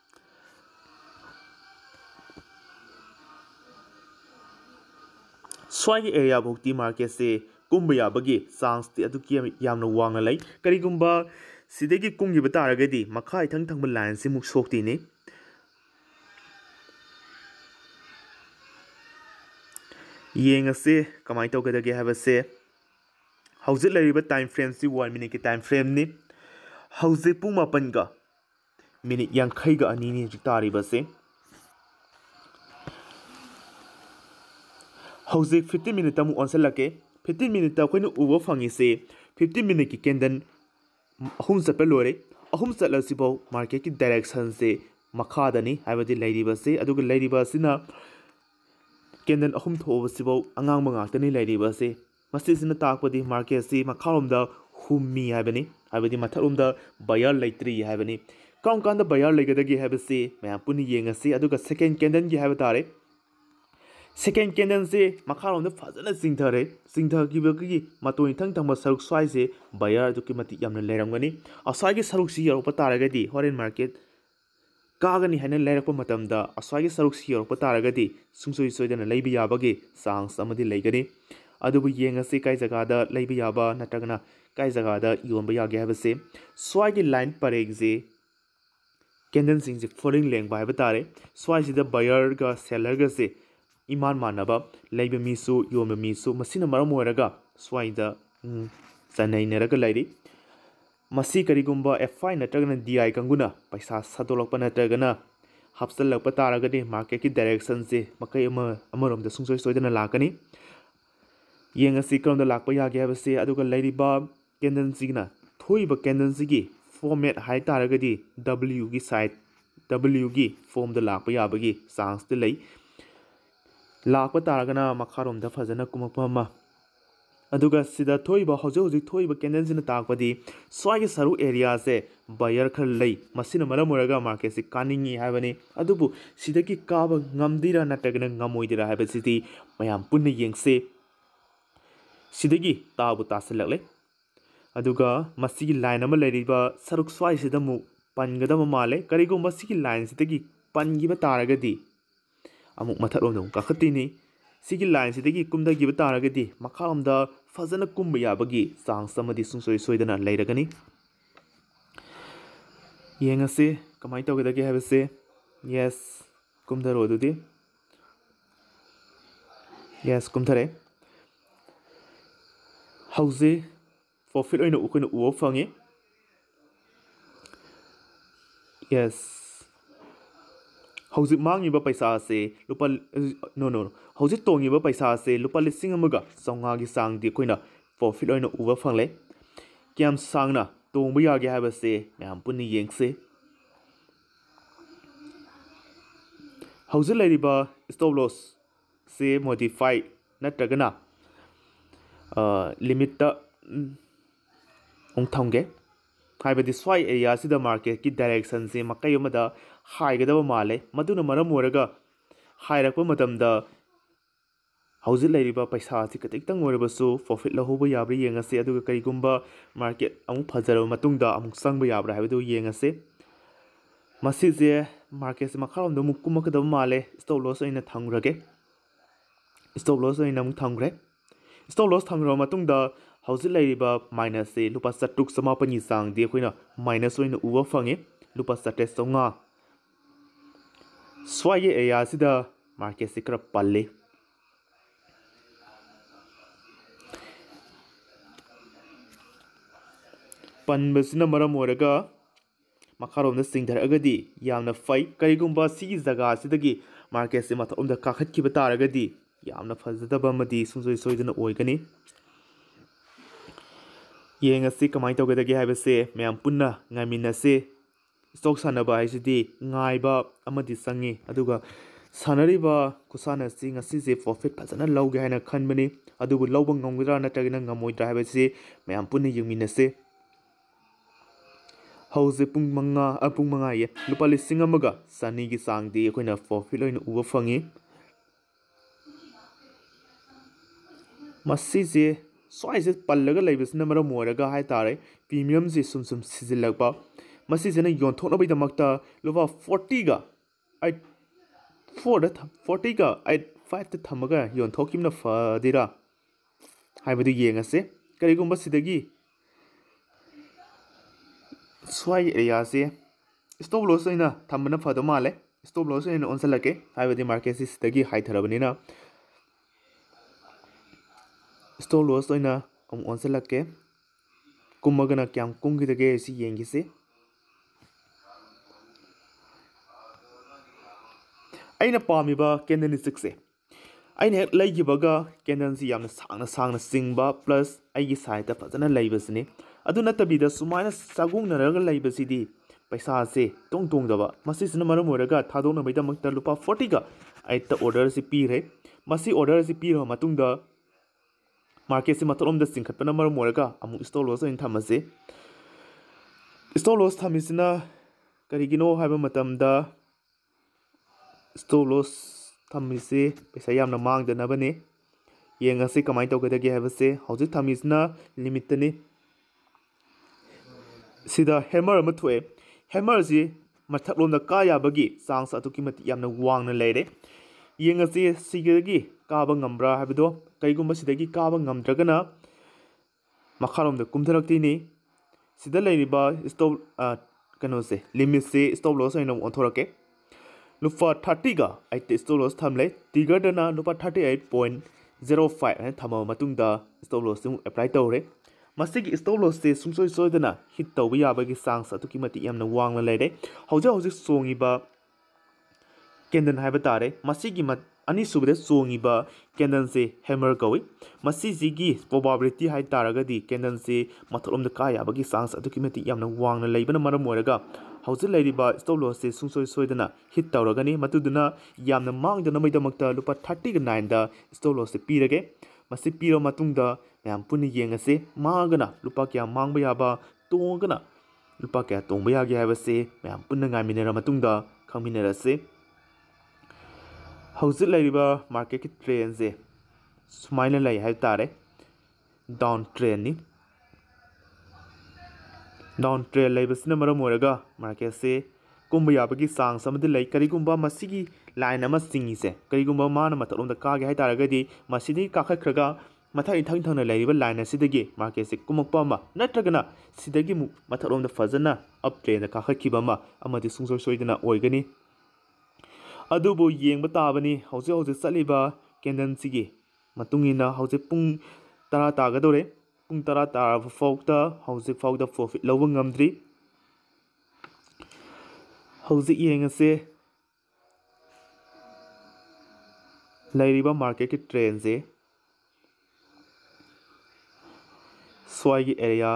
ꯁ꯭ꯋꯥꯏꯒꯤ ꯑꯦꯔꯤꯌꯥ ꯐꯥꯎꯇꯤ ꯃꯥꯔꯀꯦꯠꯁꯦ ꯀꯨꯝꯕ ꯌꯥꯕꯒꯤ ꯆꯥꯟꯁꯇꯤ ꯑꯗꯨꯛꯀꯤ ꯌꯥꯝꯅ ꯋꯥꯡꯅ ꯂꯩ ꯀꯔꯤꯒꯨꯝꯕ ꯁꯤꯗꯒꯤ ꯀꯨꯝꯈꯤꯕ ꯇꯥꯔꯒꯗꯤ ꯃꯈꯥ ꯏꯊꯪ ꯊꯪꯕ ꯂꯥꯏꯟꯁꯤ ꯑꯃꯨꯛ ꯁꯣꯛꯇꯣꯏꯅꯤ ꯌꯦꯡꯉꯁꯦ ꯀꯃꯥꯏꯅ ꯇꯧꯒꯗꯒꯦ ꯍꯥꯏꯕꯁꯦ ꯍꯧꯖꯤꯛ ꯂꯩꯔꯤꯕ ꯇꯥꯏꯝ ꯐ꯭ꯔꯦꯝꯁꯤ ꯋꯥꯟ ꯃꯤꯅꯤꯠꯀꯤ ꯇꯥꯏꯝ ꯐ꯭ꯔꯦꯝꯅꯤ ꯍꯧꯖꯤꯛ ꯄꯨꯡ ꯃꯥꯄꯟꯒ ꯃꯤꯅꯤꯠ ꯌꯥꯡꯈꯩꯒ ꯑꯅꯤꯅꯤ ꯍꯧꯖꯤꯛ ꯇꯥꯔꯤꯕꯁꯦ ꯍꯧꯖꯤꯛ ꯐꯤꯐꯇꯤꯟ ꯃꯤꯅꯤꯠꯇ ꯑꯃꯨꯛ ꯑꯣꯟꯁꯤꯜꯂꯛꯀꯦ ꯐꯤꯐꯇꯤꯟ ꯃꯤꯅꯤꯠꯇ ꯑꯩꯈꯣꯏꯅ ꯎꯕ ꯐꯪꯉꯤꯁꯦ ꯐꯤꯐꯇꯤन मिनट की कैंडल अहम चट लोरे अहम चलसिबौ मार्केट की डायरेक्शन से मखादनी हाइबदि लैरिबसे अदुग लैरिबसिना कैंडल अहम थोबसिबौ अंगांग मंगातनी लैरिबसे मसिसिना ताकपदि मार्केट से मखारोमदा हुमी हाइबनी हाइबदि मथरोमदा बायर लैत्रि हाइबनी कौन कांदा बायर लैगदगी हाइबसे मया पुनि येंगसे अदुग सेकेंड कैंडल की हाइब तारे सेकेंड कैंडल से मखारों में फजन चिंथरे चिंथकी मतों थंग थंग सरुक स्वाइसे बायर की मत लेरमगनी अस्वागी सरुक से यौरप तारगदी हॉरेन मार्केट कागनी है लेरप अस्वागी सरुक से यौरप तारगदी सुंसोई सोइदन लैबि याबगे चांस अमदि लेगनी अदुबु येंगसे काय जगहदा लैबि याबा नत्रगना काय जगहदा योंबा यागे हाबसे स्वागी लाइन परेगजे कैंडल सिंग से फोरिंग लेंग हाइब तारे स्वाइसिदा बायर गा सेलर गा से इमान मानब लैब मीसु योम मीसु मसीना मरम ओरगा स्वाइदा चनैनरग लैरि मसी करिगुंबा एफ आई नत्रगना डी आई कंगुना पैसा सदोलप नत्रगना हापसलप तारगदि मार्केट की डायरेक्शन से मकै अम अमरोम द सुंसोय सोयदना लाकनी येंगसी क्रमदा लाकप यागे हाबसे अदुगा लैरिबा कैंडल सिगना थोइबा कैंडल सिगी फॉर्मेट हाइ तारगदि डब्ल्यू की साइड डब्ल्यू की फॉर्म द लाकप याबगी चांस ते लै लाप तारगना मखारोम फजन कुमपम अदुगा सिदा थोइबा हौजो हौजिक थोइबा कैंडल सिना ताकपदि स्वाइगे सरू एरिया से बायर खर लई मसिना मरम ओरगा मार्केट से कानिंगी हाइबनी अदुबु सिदकी काब ngамदिरा नटगना ngамोइदिरा हाइबसिति मयाम पुन्ने येंगसे सिदगी ताबु तासलकले अदुगा मसिगी लाइन अमा लैरिबा सरुक स्वाइसिदमु पनगदम माले करिगो मसिगी लाइन सिदगी पनगिबा तारगदि अमुक मथरोम काखतीनी सिगी लाइन सिदगी कुमदगिबा तारगदि मखारोमदा फजन कुंब याबगी चांस अमदि सुंसोय सोयदना लैरगनी येंगसे कमाय तौगदगे हाबसे यस कुमदरो दुदि यस कुमथरे हौजे प्रॉफिट ओइना उखोइना उव फंगे यस हौजिक मांगिबा पैसा से लुपा नो नो हौजिक तोंगिबा पैसा से लुपा लिसिंग अमगा चौंगागी चांगदि अखोइना प्रॉफिट ओइना उबा फंगले क्याम सांगना तोंबा यागे हाबसे मयाम पुन्नि येंगसे हौजिक लैरिबा स्टॉप लॉस से मॉडिफाई नत्रगना लिमिट ओंथंगे हाइबदि स्वाई एरिया सिदा मार्केट की डायरेक्शन से मकै अमदा हाइगदब माले मदुना मरम ओरगा हाइरकप मतमदा हौजिक लैरिबा पैसा सि कतिक्तंग ओरबसु प्रॉफिट लहोबा याब्रा येंगसे अदुगा करिगुंबा मार्केट अमु फजरब मतुंगदा अमु संगबा याब्रा हाइबदु येंगसे मसिजे मार्केट से मखारोमदा मु कुमकदब माले स्टॉप लॉस ओइना थंगरगे स्टॉप लॉस ओइना मु थंगरे स्टॉप लॉस थंगरो मतुंगदा हौजिक लैरिबा माइनस से लुपा चटुक समापनी चांगदि अखोइना माइनस ओइना उबा फंगे लुपा चटेस चौंगा स्वाई एरिया सिदा मार्केट से खरा पल्ले पनबसिना मरम ओरगा मखारोमदा सिंगधरगदि यामना फै करिगुंबा सिगी जगह सिदगी मार्केट से मथोमदा काखतखिबा तारगदि यामना फजदबा मदि सुंसोय सोयदना ओइगनी ꯌꯦꯡꯉꯁꯤ ꯀꯃꯥꯏꯅ ꯇꯧꯒꯗꯒꯦ ꯍꯥꯏꯕꯁꯦ ꯃꯌꯥꯝ ꯄꯨꯟꯅ ꯉꯥꯏꯃꯤꯟꯅꯁꯤ ꯁ꯭ꯇꯣꯛ ꯁꯥꯟꯅꯕ ꯍꯥꯏꯁꯤꯗꯤ ꯉꯥꯏꯕ ꯑꯃꯗꯤ ꯆꯪꯉꯤ ꯑꯗꯨꯒ ꯁꯥꯟꯅꯔꯤꯕ ꯈꯨꯁꯥꯟꯅ ꯑꯁꯤ ꯉꯁꯤꯁꯦ ꯄ꯭ꯔꯣꯐꯤꯠ ꯐꯖꯅ ꯂꯧꯒꯦ ꯍꯥꯏꯅ ꯈꯟꯕꯅꯤ ꯑꯗꯨꯕꯨ ꯂꯧꯕ ꯉꯝꯒꯗ꯭ꯔꯥ ꯅꯠꯇ꯭ꯔꯒꯅ ꯉꯝꯃꯣꯏꯗ꯭ꯔꯥ ꯍꯥꯏꯕꯁꯤ ꯃꯌꯥꯝ ꯄꯨꯟꯅ ꯌꯦꯡꯃꯤꯟꯅꯁꯤ ꯍꯧꯖꯤꯛ ꯄꯨꯡ ꯃꯉꯥ ꯄꯨꯡ ꯃꯉꯥꯌꯦ ꯂꯨꯄꯥ ꯂꯤꯁꯤꯡ ꯑꯃꯒ ꯆꯅꯤꯒꯤ ꯆꯥꯡꯗꯤ ꯑꯩꯈꯣꯏꯅ ꯄ꯭ꯔꯣꯐꯤꯠ ꯑꯣꯏꯅ ꯎꯕ ꯐꯪꯉꯤ ꯃꯁꯤꯁꯦ ꯁ꯭ꯋꯥꯏꯁꯦ ꯄꯜꯂꯒ ꯂꯩꯕꯁꯤꯅ ꯃꯔꯝ ꯑꯣꯏꯔꯒ ꯍꯥꯏꯇꯥꯔꯦ ꯄ꯭रीमिꯌꯝꯁꯤ ꯁꯨꯝ ꯁꯨꯝ ꯁꯤꯖꯤꯜꯂꯛꯄ ꯃꯁꯤꯁꯤꯅ ꯌꯣꯟꯊꯣꯛꯅꯕꯒꯤꯗꯃꯛꯇ ꯂꯨꯄꯥ ꯐꯣꯔꯇꯤꯒ ꯑꯩꯠ ꯐꯣꯔꯗ ꯐꯣꯔꯇꯤꯒ ꯑꯩꯠ ꯐꯥꯏꯚꯇ ꯊꯝꯃꯒ ꯌꯣꯟꯊꯣꯛꯈꯤꯕꯅ ꯐꯗꯣꯏꯔꯥ ꯍꯥꯏꯕꯗꯨ ꯌꯦꯡꯉꯁꯦ ꯀꯔꯤꯒꯨꯝꯕ ꯁꯤꯗꯒꯤ ꯁ꯭ꯋꯥꯏꯒꯤ ꯑꯦꯔꯤꯌꯥꯁꯦ ꯁ꯭ꯇꯣꯞ ꯂꯣꯁ ꯑꯣꯏꯅ ꯊꯝꯕꯅ ꯐꯗꯧ ꯃꯥꯜꯂꯦ ꯁ꯭ꯇꯣꯞ ꯂꯣꯁ ꯑꯣꯏꯅ ꯑꯣꯟꯁꯤꯜꯂꯛꯀꯦ ꯍꯥꯏꯕꯗꯤ ꯃꯥꯔꯀꯦꯠꯁꯤ ꯁꯤꯗꯒꯤ ꯍꯥꯏꯊꯔꯕꯅꯤꯅ ꯁ꯭ꯇꯣꯞ ꯂꯣꯁ ꯑꯣꯏꯅ ꯑꯃꯨꯛ ꯑꯣꯟꯁꯤꯜꯂꯛꯀꯦ ꯀꯨꯝꯃꯒꯅ ꯀꯌꯥꯝ ꯀꯨꯝꯈꯤꯗꯒꯦ ꯁꯤ ꯌꯦꯡꯈꯤꯁꯤ ꯑꯩꯅ ꯄꯥꯝꯃꯤꯕ ꯀꯦꯟꯗꯜ ꯁ꯭ꯇꯤꯛꯁꯦ ꯑꯩꯅ ꯍꯦꯛ ꯂꯩꯈꯤꯕꯒ ꯀꯦꯟꯗꯜꯁꯤ ꯌꯥꯝꯅ ꯁꯥꯡꯅ ꯁꯥꯡꯅ ꯆꯤꯡꯕ ꯄ꯭ꯂꯁ ꯑꯩꯒꯤ ꯁꯥꯏꯗꯇ ꯐꯖꯅ ꯂꯩꯕꯁꯤꯅꯤ ꯑꯗꯨ ꯅꯠꯇꯕꯤꯗ ꯁꯨꯃꯥꯏꯅ ꯆꯥꯒꯣꯡꯅꯔꯒ ꯂꯩꯕꯁꯤꯗꯤ ꯄꯩꯁꯥꯁꯦ ꯇꯣꯡ ꯇꯣꯡꯗꯕ ꯃꯁꯤꯁꯤꯅ ꯃꯔꯝ ꯑꯣꯏꯔꯒ ꯊꯥꯗꯣꯛꯅꯕꯒꯤꯗꯃꯛꯇ ꯂꯨꯄꯥ ꯐꯣꯔꯇꯤꯒ ꯑꯩꯠꯇ ꯑꯣꯔꯗꯔꯁꯤ ꯄꯤꯔꯦ ꯃꯁꯤ ꯑꯣꯔꯗꯔꯁꯤ ꯄꯤꯔꯕ ꯃꯇꯨꯡꯗ ꯃꯥꯔꯀꯦꯠꯁꯤ ꯃꯊꯛꯂꯣꯝꯗ ꯆꯤꯡꯈꯠꯄꯅ ꯃꯔꯝ ꯑꯣꯏꯔꯒ ꯑꯃꯨꯛ ꯁ꯭ꯇꯣꯞ ꯂꯣꯁ ꯑꯣꯏꯅ ꯊꯝꯃꯁꯤ ꯁ꯭ꯇꯣꯞ ꯂꯣꯁ ꯊꯝꯃꯤꯁꯤꯅ ꯀꯔꯤꯒꯤꯅꯣ ꯍꯥꯏꯕ ꯃꯇꯝꯗ ꯁ꯭ꯇꯣꯞ ꯂꯣꯁ ꯊꯝꯃꯤꯁꯤ ꯄꯩꯁꯥ ꯌꯥꯝꯅ ꯃꯥꯡꯗꯅꯕꯅꯤ ꯌꯦꯡꯉꯁꯤ ꯀꯃꯥꯏꯅ ꯇꯧꯒꯗꯒꯦ ꯍꯥꯏꯕꯁꯦ ꯍꯧꯖꯤꯛ ꯊꯝꯃꯤꯁꯤꯅ ꯂꯤꯃꯤꯠꯇꯅꯤ ꯁꯤꯗ ꯍꯦꯃꯔ ꯑꯃ ꯊꯣꯛꯑꯦ ꯍꯦꯃꯔꯁꯤ ꯃꯊꯛꯂꯣꯝꯗ ꯀꯥ ꯌꯥꯕꯒꯤ ꯆꯥꯡꯁ ꯑꯗꯨꯛꯀꯤ ꯃꯇꯤꯛ ꯌꯥꯝꯅ ꯋꯥꯡꯅ ꯂꯩꯔꯦ ꯌꯦꯡꯉꯁꯤ ꯁꯤꯗꯒꯤ ꯀꯥꯕ ꯉꯝꯕ꯭ꯔꯥ ꯍꯥꯏꯕꯗꯣ ꯀꯔꯤꯒꯨꯝꯕ ꯁꯤꯗꯒꯤ ꯀꯥꯕ ꯉꯝꯗ꯭ꯔꯒꯅ ꯃꯈꯥꯔꯣꯝꯗ ꯀꯨꯝꯊꯔꯛꯇꯣꯏꯅꯤ ꯁꯤꯗ ꯂꯩꯔꯤꯕ ꯁ꯭ꯇꯣꯞ ꯀꯩꯅꯣꯁꯦ ꯂꯤꯃꯤꯠꯁꯤ ꯁ꯭ꯇꯣꯞ ꯂꯣꯁ ꯑꯣꯏꯅ ꯑꯣꯟꯊꯣꯔꯛꯀꯦ ꯂꯨꯄꯥ ꯊꯥꯔꯇꯤꯒ ꯑꯩꯠꯇꯤ ꯁ꯭ꯇꯣꯞ ꯂꯣꯁ ꯊꯝꯂꯦ ꯇꯤꯒꯔꯗꯅ ꯂꯨꯄꯥ thirty eight point zero five ꯍꯥꯏꯅ ꯊꯝꯃꯕ ꯃꯇꯨꯡꯗ ꯁ꯭ꯇꯣꯞ ꯂꯣꯁꯁꯤ ꯑꯃꯨꯛ ꯑꯦꯄ꯭ꯂꯥꯏ ꯇꯧꯔꯦ ꯃꯁꯤꯒꯤ ꯁ꯭ꯇꯣꯞ ꯂꯣꯁꯁꯤ ꯁꯨꯡꯁꯣꯏ ꯁꯣꯏꯗꯅ ꯍꯤꯠ ꯇꯧꯕ ꯌꯥꯕꯒꯤ ꯆꯥꯡꯁ ꯑꯗꯨꯛꯀꯤ ꯃꯇꯤꯛ ꯌꯥꯝꯅ ꯋꯥꯡꯅ ꯂꯩꯔꯦ ꯍꯧꯖꯤꯛ ꯍꯧꯖꯤꯛ ꯆꯣꯡꯉꯤꯕ ꯀꯦꯟꯗꯜ ꯍꯥꯏꯕ ꯇꯥꯔꯦ ꯃꯁꯤꯒꯤ ꯑꯅꯤꯁꯨꯕꯗ ꯆꯣꯡꯉꯤꯕ ꯀꯦꯟꯗꯜꯁꯤ ꯍꯦꯃꯔ ꯀꯧꯏ ꯃꯁꯤꯁꯤꯒꯤ ꯄ꯭ꯔꯣꯕꯥꯕꯤꯂꯤꯇꯤ ꯍꯥꯏ ꯇꯥꯔꯒꯗꯤ ꯀꯦꯟꯗꯜꯁꯤ ꯃꯊꯛꯂꯣꯝꯗ ꯀꯥ ꯌꯥꯕꯒꯤ ꯆꯥꯡꯁ ꯑꯗꯨꯛꯀꯤ ꯃꯇꯤꯛ ꯌꯥꯝꯅ ꯋꯥꯡꯅ ꯂꯩꯕꯅ ꯃꯔꯝ ꯑꯣꯏꯔꯒ ꯍꯧꯖꯤꯛ ꯂꯩꯔꯤꯕ ꯁ꯭ꯇꯣꯞ ꯂꯣꯁꯁꯤ ꯁꯨꯡꯁꯣꯏ ꯁꯣꯏꯗꯅ ꯍꯤꯠ ꯇꯧꯔꯒꯅꯤ ꯃꯗꯨꯗꯨꯅ ꯌꯥꯝꯅ ꯃꯥꯡꯗꯅꯕꯒꯤꯗꯃꯛꯇ ꯂꯨꯄꯥ ꯊꯥꯔꯇꯤꯒ ꯅꯥꯏꯟꯗ ꯁ꯭ꯇꯣꯞ ꯂꯣꯁꯁꯤ ꯄꯤꯔꯒꯦ ꯃꯁꯤ ꯄꯤꯔꯕ ꯃꯇꯨꯡꯗ ꯃꯌꯥꯝ ꯄꯨꯟꯅ ꯌꯦꯡꯉꯁꯤ ꯃꯥꯡꯉꯒꯅ ꯂꯨꯄꯥ ꯀꯌꯥ ꯃꯥꯡꯕ ꯌꯥꯕ ꯇꯣꯡꯉꯒꯅ ꯂꯨꯄꯥ ꯀꯌꯥ ꯇꯣꯡꯕ ꯌꯥꯒꯦ ꯍꯥꯏꯕꯁꯤ ꯃꯌꯥꯝ ꯄꯨꯟꯅ ꯉꯥꯏꯃꯤꯟꯅꯔꯕ ꯃꯇꯨꯡꯗ ꯈꯪꯃꯤꯟꯅꯔꯁꯤ ꯍꯧꯖꯤꯛ ꯂꯩꯔꯤꯕ ꯃꯥꯔꯀꯦꯠꯀꯤ ꯇ꯭ꯔꯦꯟꯁꯦ ꯁꯨꯃꯥꯏꯅ ꯂꯩ ꯍꯥꯏꯕ ꯇꯥꯔꯦ ꯗꯥꯎꯟ ꯇ꯭ꯔꯦꯟꯅꯤ ꯗꯥꯎꯟ ꯇ꯭ꯔꯦꯟ ꯂꯩꯕꯁꯤꯅ ꯃꯔꯝ ꯑꯣꯏꯔꯒ ꯃꯥꯔꯀꯦꯠꯁꯦ ꯀꯨꯝꯕ ꯌꯥꯕꯒꯤ ꯆꯥꯡꯁ ꯑꯃꯗꯤ ꯂꯩ ꯀꯔꯤꯒꯨꯝꯕ ꯃꯁꯤꯒꯤ ꯂꯥꯏꯟ ꯑꯃ ꯆꯤꯡꯉꯤꯁꯦ ꯀꯔꯤꯒꯨꯝꯕ ꯃꯥꯅ ꯃꯊꯛꯂꯣꯝꯗ ꯀꯥꯒꯦ ꯍꯥꯏ ꯇꯥꯔꯒꯗꯤ ꯃꯁꯤꯗꯒꯤ ꯀꯥꯈꯠꯈ꯭ꯔꯒ ꯃꯊꯛ ꯏꯊꯪ ꯊꯪꯅ ꯂꯩꯔꯤꯕ ꯂꯥꯏꯟ ꯑꯁꯤꯗꯒꯤ ꯃꯥꯔꯀꯦꯠꯁꯦ ꯀꯨꯝꯃꯛꯄ ꯑꯃ ꯅꯠꯇ꯭ꯔꯒꯅ ꯁꯤꯗꯒꯤ ꯑꯃꯨꯛ ꯃꯊꯛꯂꯣꯝꯗ ꯐꯖꯅ ꯑꯞ ꯇ꯭ꯔꯦꯟꯗ ꯀꯥꯈꯠꯈꯤꯕ ꯑꯃ ꯑꯃꯗꯤ ꯁꯨꯡꯁꯣꯏ ꯁꯣꯏꯗꯅ ꯑꯣꯏꯒꯅꯤ ꯑꯗꯨꯕꯨ ꯌꯦꯡꯕ ꯇꯥꯕꯅꯤ ꯍꯧꯖꯤꯛ ꯍꯧꯖꯤꯛ ꯆꯠꯂꯤꯕ ꯀꯦꯟꯗꯜꯁꯤꯒꯤ ꯃꯇꯨꯡ ꯏꯟꯅ ꯍꯧꯖꯤꯛ ꯄꯨꯡ ꯇꯔꯥ ꯇꯥꯒꯗꯧꯔꯦ ꯄꯨꯡ ꯇꯔꯥ ꯇꯥꯔꯕ ꯐꯥꯎꯗ ꯍꯧꯖꯤꯛ ꯐꯥꯎꯗ ꯄ꯭ꯔꯣꯐꯤꯠ ꯂꯧꯕ ꯉꯝꯗ꯭ꯔꯤ ꯍꯧꯖꯤꯛ ꯌꯦꯡꯉꯁꯦ ꯂꯩꯔꯤꯕ ꯃꯥꯔꯀꯦꯠꯀꯤ ꯇ꯭ꯔꯦꯟꯁꯦ ꯁ꯭ꯋꯥꯏꯒꯤ ꯑꯦꯔꯤꯌꯥ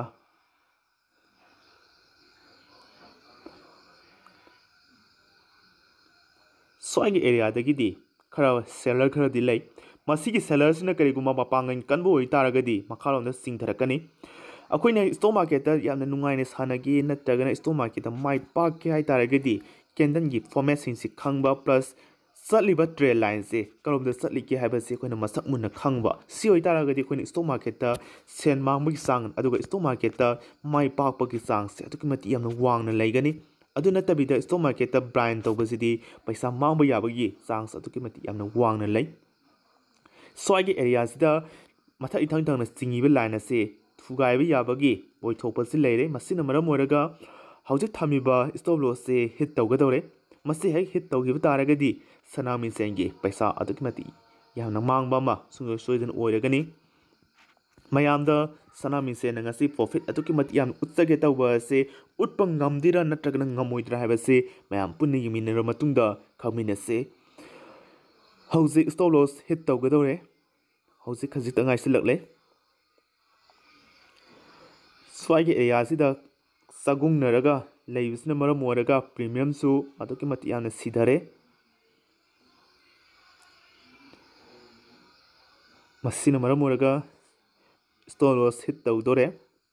ꯁ꯭ꯋꯥꯏꯒꯤ ꯑꯦꯔꯤꯌꯥꯗꯒꯤꯗꯤ ꯈꯔ ꯁꯦꯂꯔ ꯈꯔꯗꯤ ꯂꯩ ꯃꯁꯤꯒꯤ ꯁꯦꯂꯔꯁꯤꯅ ꯀꯔꯤꯒꯨꯝꯕ ꯃꯄꯥꯡꯒꯜ ꯀꯟꯕ ꯑꯣꯏꯇꯥꯔꯒꯗꯤ ꯃꯈꯥꯔꯣꯝꯗ ꯆꯤꯡꯊꯔꯛꯀꯅꯤ ꯑꯩꯈꯣꯏꯅ ꯁ꯭ꯇꯣꯛ ꯃꯥꯔꯀꯦꯠꯇ ꯌꯥꯝꯅ ꯅꯨꯡꯉꯥꯏꯅ ꯁꯥꯟꯅꯒꯦ ꯅꯠꯇ꯭ꯔꯒꯅ ꯁ꯭ꯇꯣꯛ ꯃꯥꯔꯀꯦꯠꯇ ꯃꯥꯏ ꯄꯥꯛꯀꯦ ꯍꯥꯏ ꯇꯥꯔꯒꯗꯤ ꯀꯦꯟꯗꯜꯒꯤ ꯐꯣꯔꯃꯦꯠꯁꯤꯡꯁꯤ ꯈꯪꯕ ꯄ꯭ꯂꯁ ꯆꯠꯂꯤꯕ ꯇ꯭ꯔꯦꯟ ꯂꯥꯏꯟꯁꯦ ꯀꯔꯣꯝꯗ ꯆꯠꯂꯤꯒꯦ ꯍꯥꯏꯕꯁꯤ ꯑꯩꯈꯣꯏꯅ ꯃꯁꯛ ꯃꯨꯟꯅ ꯈꯪꯕ ꯁꯤ ꯑꯣꯏꯇꯥꯔꯒꯗꯤ ꯑꯩꯈꯣꯏꯅ ꯁ꯭ꯇꯣꯛ ꯃꯥꯔꯀꯦꯠꯇ ꯁꯦꯟ ꯃꯥꯡꯕꯒꯤ ꯆꯥꯡ ꯑꯗꯨꯒ ꯁ꯭ꯇꯣꯛ ꯃꯥꯔꯀꯦꯠꯇ ꯃꯥꯏ ꯄꯥꯛꯄꯒꯤ ꯆꯥꯡꯁꯦ ꯑꯗꯨꯛꯀꯤ ꯃꯇꯤꯛ ꯌꯥꯝꯅ ꯋꯥꯡꯅ ꯂꯩꯒꯅꯤ ꯑꯗꯨ ꯅꯠꯇꯕꯤꯗ ꯁ꯭ꯇꯣꯛ ꯃꯥꯔꯀꯦꯠꯇ ꯕ꯭ꯔꯥꯏꯟ ꯇꯧꯕꯁꯤꯗꯤ ꯄꯩꯁꯥ ꯃꯥꯡꯕ ꯌꯥꯕꯒꯤ ꯆꯥꯡꯁ ꯑꯗꯨꯛꯀꯤ ꯃꯇꯤꯛ ꯌꯥꯝꯅ ꯋꯥꯡꯅ ꯂꯩ ꯁ꯭ꯋꯥꯏꯒꯤ ꯑꯦꯔꯤꯌꯥꯁꯤꯗ ꯃꯊꯛ ꯏꯊꯪ ꯊꯪꯅ ꯆꯤꯡꯉꯤꯕ ꯂꯥꯏꯟ ꯑꯁꯤ ꯊꯨꯒꯥꯏꯕ ꯌꯥꯕꯒꯤ ꯑꯣꯏꯊꯣꯛꯄꯁꯤ ꯂꯩꯔꯦ ꯃꯁꯤꯅ ꯃꯔꯝ ꯑꯣꯏꯔꯒ ꯍꯧꯖꯤꯛ ꯊꯝꯃꯤꯕ ꯁ꯭ꯇꯣꯞ ꯂꯣꯁꯁꯤ ꯍꯤꯠ ꯇꯧꯒꯗꯧꯔꯦ ꯃꯁꯤ ꯍꯦꯛ ꯍꯤꯠ ꯇꯧꯈꯤꯕ ꯇꯥꯔꯒꯗꯤ ꯁꯅꯥ ꯃꯤꯡꯁꯦꯟꯒꯤ ꯄꯩꯁꯥ ꯑꯗꯨꯛꯀꯤ ꯃꯇꯤꯛ ꯌꯥꯝꯅ ꯃꯥꯡꯕ ꯑꯃ ꯁꯨꯡꯁꯣꯏ ꯁꯣꯏꯗꯅ ꯑꯣꯏꯔꯒꯅꯤ ꯃꯌꯥꯝꯗ ꯁꯅꯥ ꯃꯤꯡꯁꯦꯟꯅ ꯉꯁꯤ ꯄ꯭ꯔꯣꯐꯤꯠ ꯑꯗꯨꯛꯀꯤ ꯃꯇꯤꯛ ꯌꯥꯝꯅ ꯎꯠꯆꯒꯦ ꯇꯧꯕ ꯑꯁꯤ ꯎꯠꯄ ꯉꯝꯗꯣꯏꯔꯥ ꯅꯠꯇ꯭ꯔꯒꯅ ꯉꯝꯃꯣꯏꯗ꯭ꯔꯥ ꯍꯥꯏꯕꯁꯤ ꯃꯌꯥꯝ ꯄꯨꯟꯅ ꯌꯦꯡꯃꯤꯟꯅꯔꯕ ꯃꯇꯨꯡꯗ ꯈꯪꯃꯤꯟꯅꯁꯤ ꯍꯧꯖꯤꯛ ꯁ꯭ꯇꯣꯞ ꯂꯣꯁ ꯍꯤꯠ ꯇꯧꯒꯗꯧꯔꯦ ꯍꯧꯖꯤꯛ ꯈꯖꯤꯛꯇ ꯉꯥꯏꯁꯤꯜꯂꯛꯂꯦ स्वाइगे एरियासिदा सगुंगनरगा लेबिसना मरम ओरगा प्रीमियम सु अदुकी मति यामना सिधरे मसिना मरम ओरगा स्टॉप लॉस हिट तौदोरे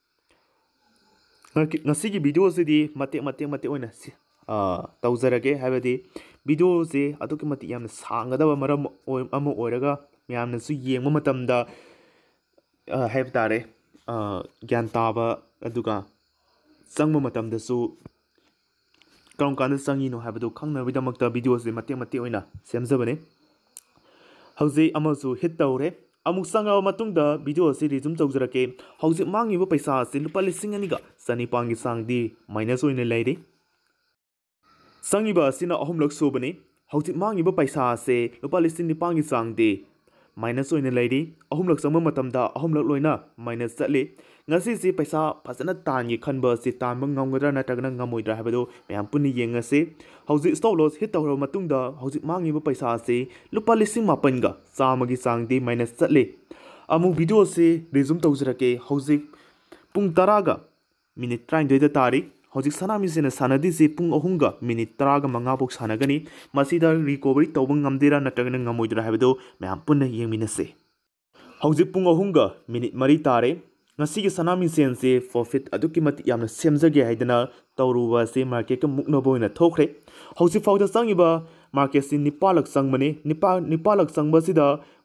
ngasi gi video se di mate mate mate oina a tawjarage habadi video se aduki mati yamna sangada maram ama oiraga myamna su yengma matamda have tare gyan taba aduga sangma matamda su karam kan sangi no habadu khangna bidamakta video se mate mate oina semjabane hauji ama su hit tawre amuk sanga matungda video se resume tawjarake hauji mangiba paisa se lupa lising ani ga sani pangi sangdi minus oina leiri sangiba asina ahum lak sobani hauji mangiba paisa se lupa lising ni pangi sangdi minus oina leiri ahum lak sangma matamda ahum lak loina minus chatli ngasi si paisa phasana tangi khanba si tanba ngamgadra natagna ngamoidra habado myam punni yengase hauji stop loss hit tawra matungda hauji mangiba paisa se lupa lising mapan ga samagi sangdi minus chatli amu video se resume tawjarake hauji pung tara ga minute thirty-two da tarik hauji sanami sena sanadi se pung ahum ga minute thirty ga manga bok sanagani masida recovery tawba ngamdira natagna ngamoidra habado myam punna yengminase hauji pung ahum ga minute three tare ngasi gi sanami sen se profit aduki mati yamna semjage haidana tawruwa se market ka mukna boina thokre hauji fawda sangiba market sin nipalak sangmani nipa nipalak sangba sida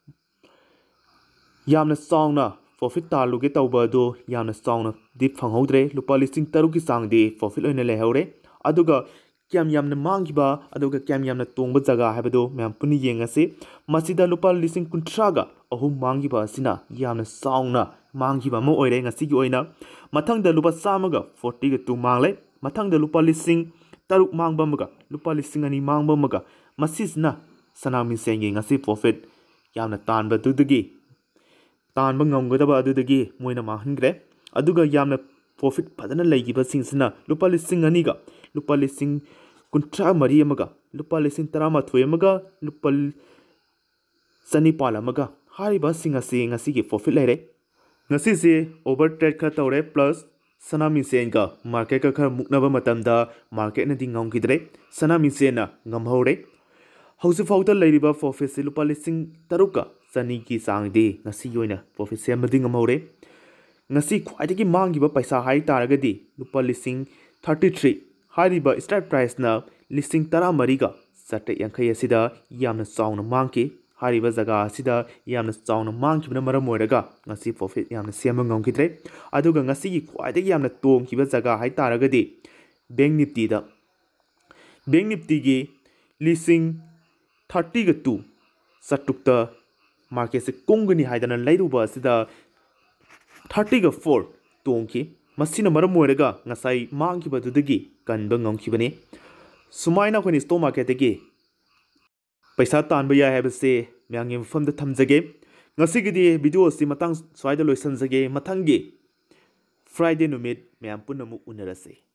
yamna songna profit taluge tawba do yamna songna dip phanghodre lupa listing taru ki sangde profit oina lehore aduga kyam yamna mangiba aduga kyam yamna tongba jaga habado myam puni yengase masida lupa listing kuntra ga ahum mangiba sina yamna songna mangiba mo oire ngasi gi oina mathangda lupa samaga forty ga two mangle mathangda lupa listing taruk mangba maga lupa listing ani mangba maga masisna sanami sengi ngasi profit yamna tanba dudagi tanba ngamgadaba adudagi moina mahangre aduga yamna profit padana leigiba singsina lupa listing ani ga lupa listing kuntra mari amaga lupa listing tarama thoi amaga lupa sani pala amaga hariba singasi ngasi gi profit leire ngasi se over trade kha tawre plus sanami sen ga market ka khar muknaba matamda market na ding ngam kidre sanami sen na ngamhore hausi fawta leiriba profit se lupa listing taruka sani ki sangde ngasi yoina profit se mading ngamhore ngasi khwaidagi mangiba paisa hai taragadi lupa listing thirty-three hariba strike price na listing thirty-three ga sate yankhai asida yamna chauna mangki hariba jaga asida yamna chauna mangkibna maram oiraga ngasi profit yamna sema ngamkidre aduga ngasi gi khwaidagi yamna tongkiba jaga hai taragadi bank nifty da bank nifty gi listing thirty ga two satukta market se kongani haidana leiruba asida thirty ga four tongki masina maram oiraga ngasai mangkiba dudagi kanba ngamkibani sumaina khoni stock market gi paisa tanba ya habse myangem famda thamjage ngasigidi video si matang swaida loisanjage mathangi friday numit myam punamu unarase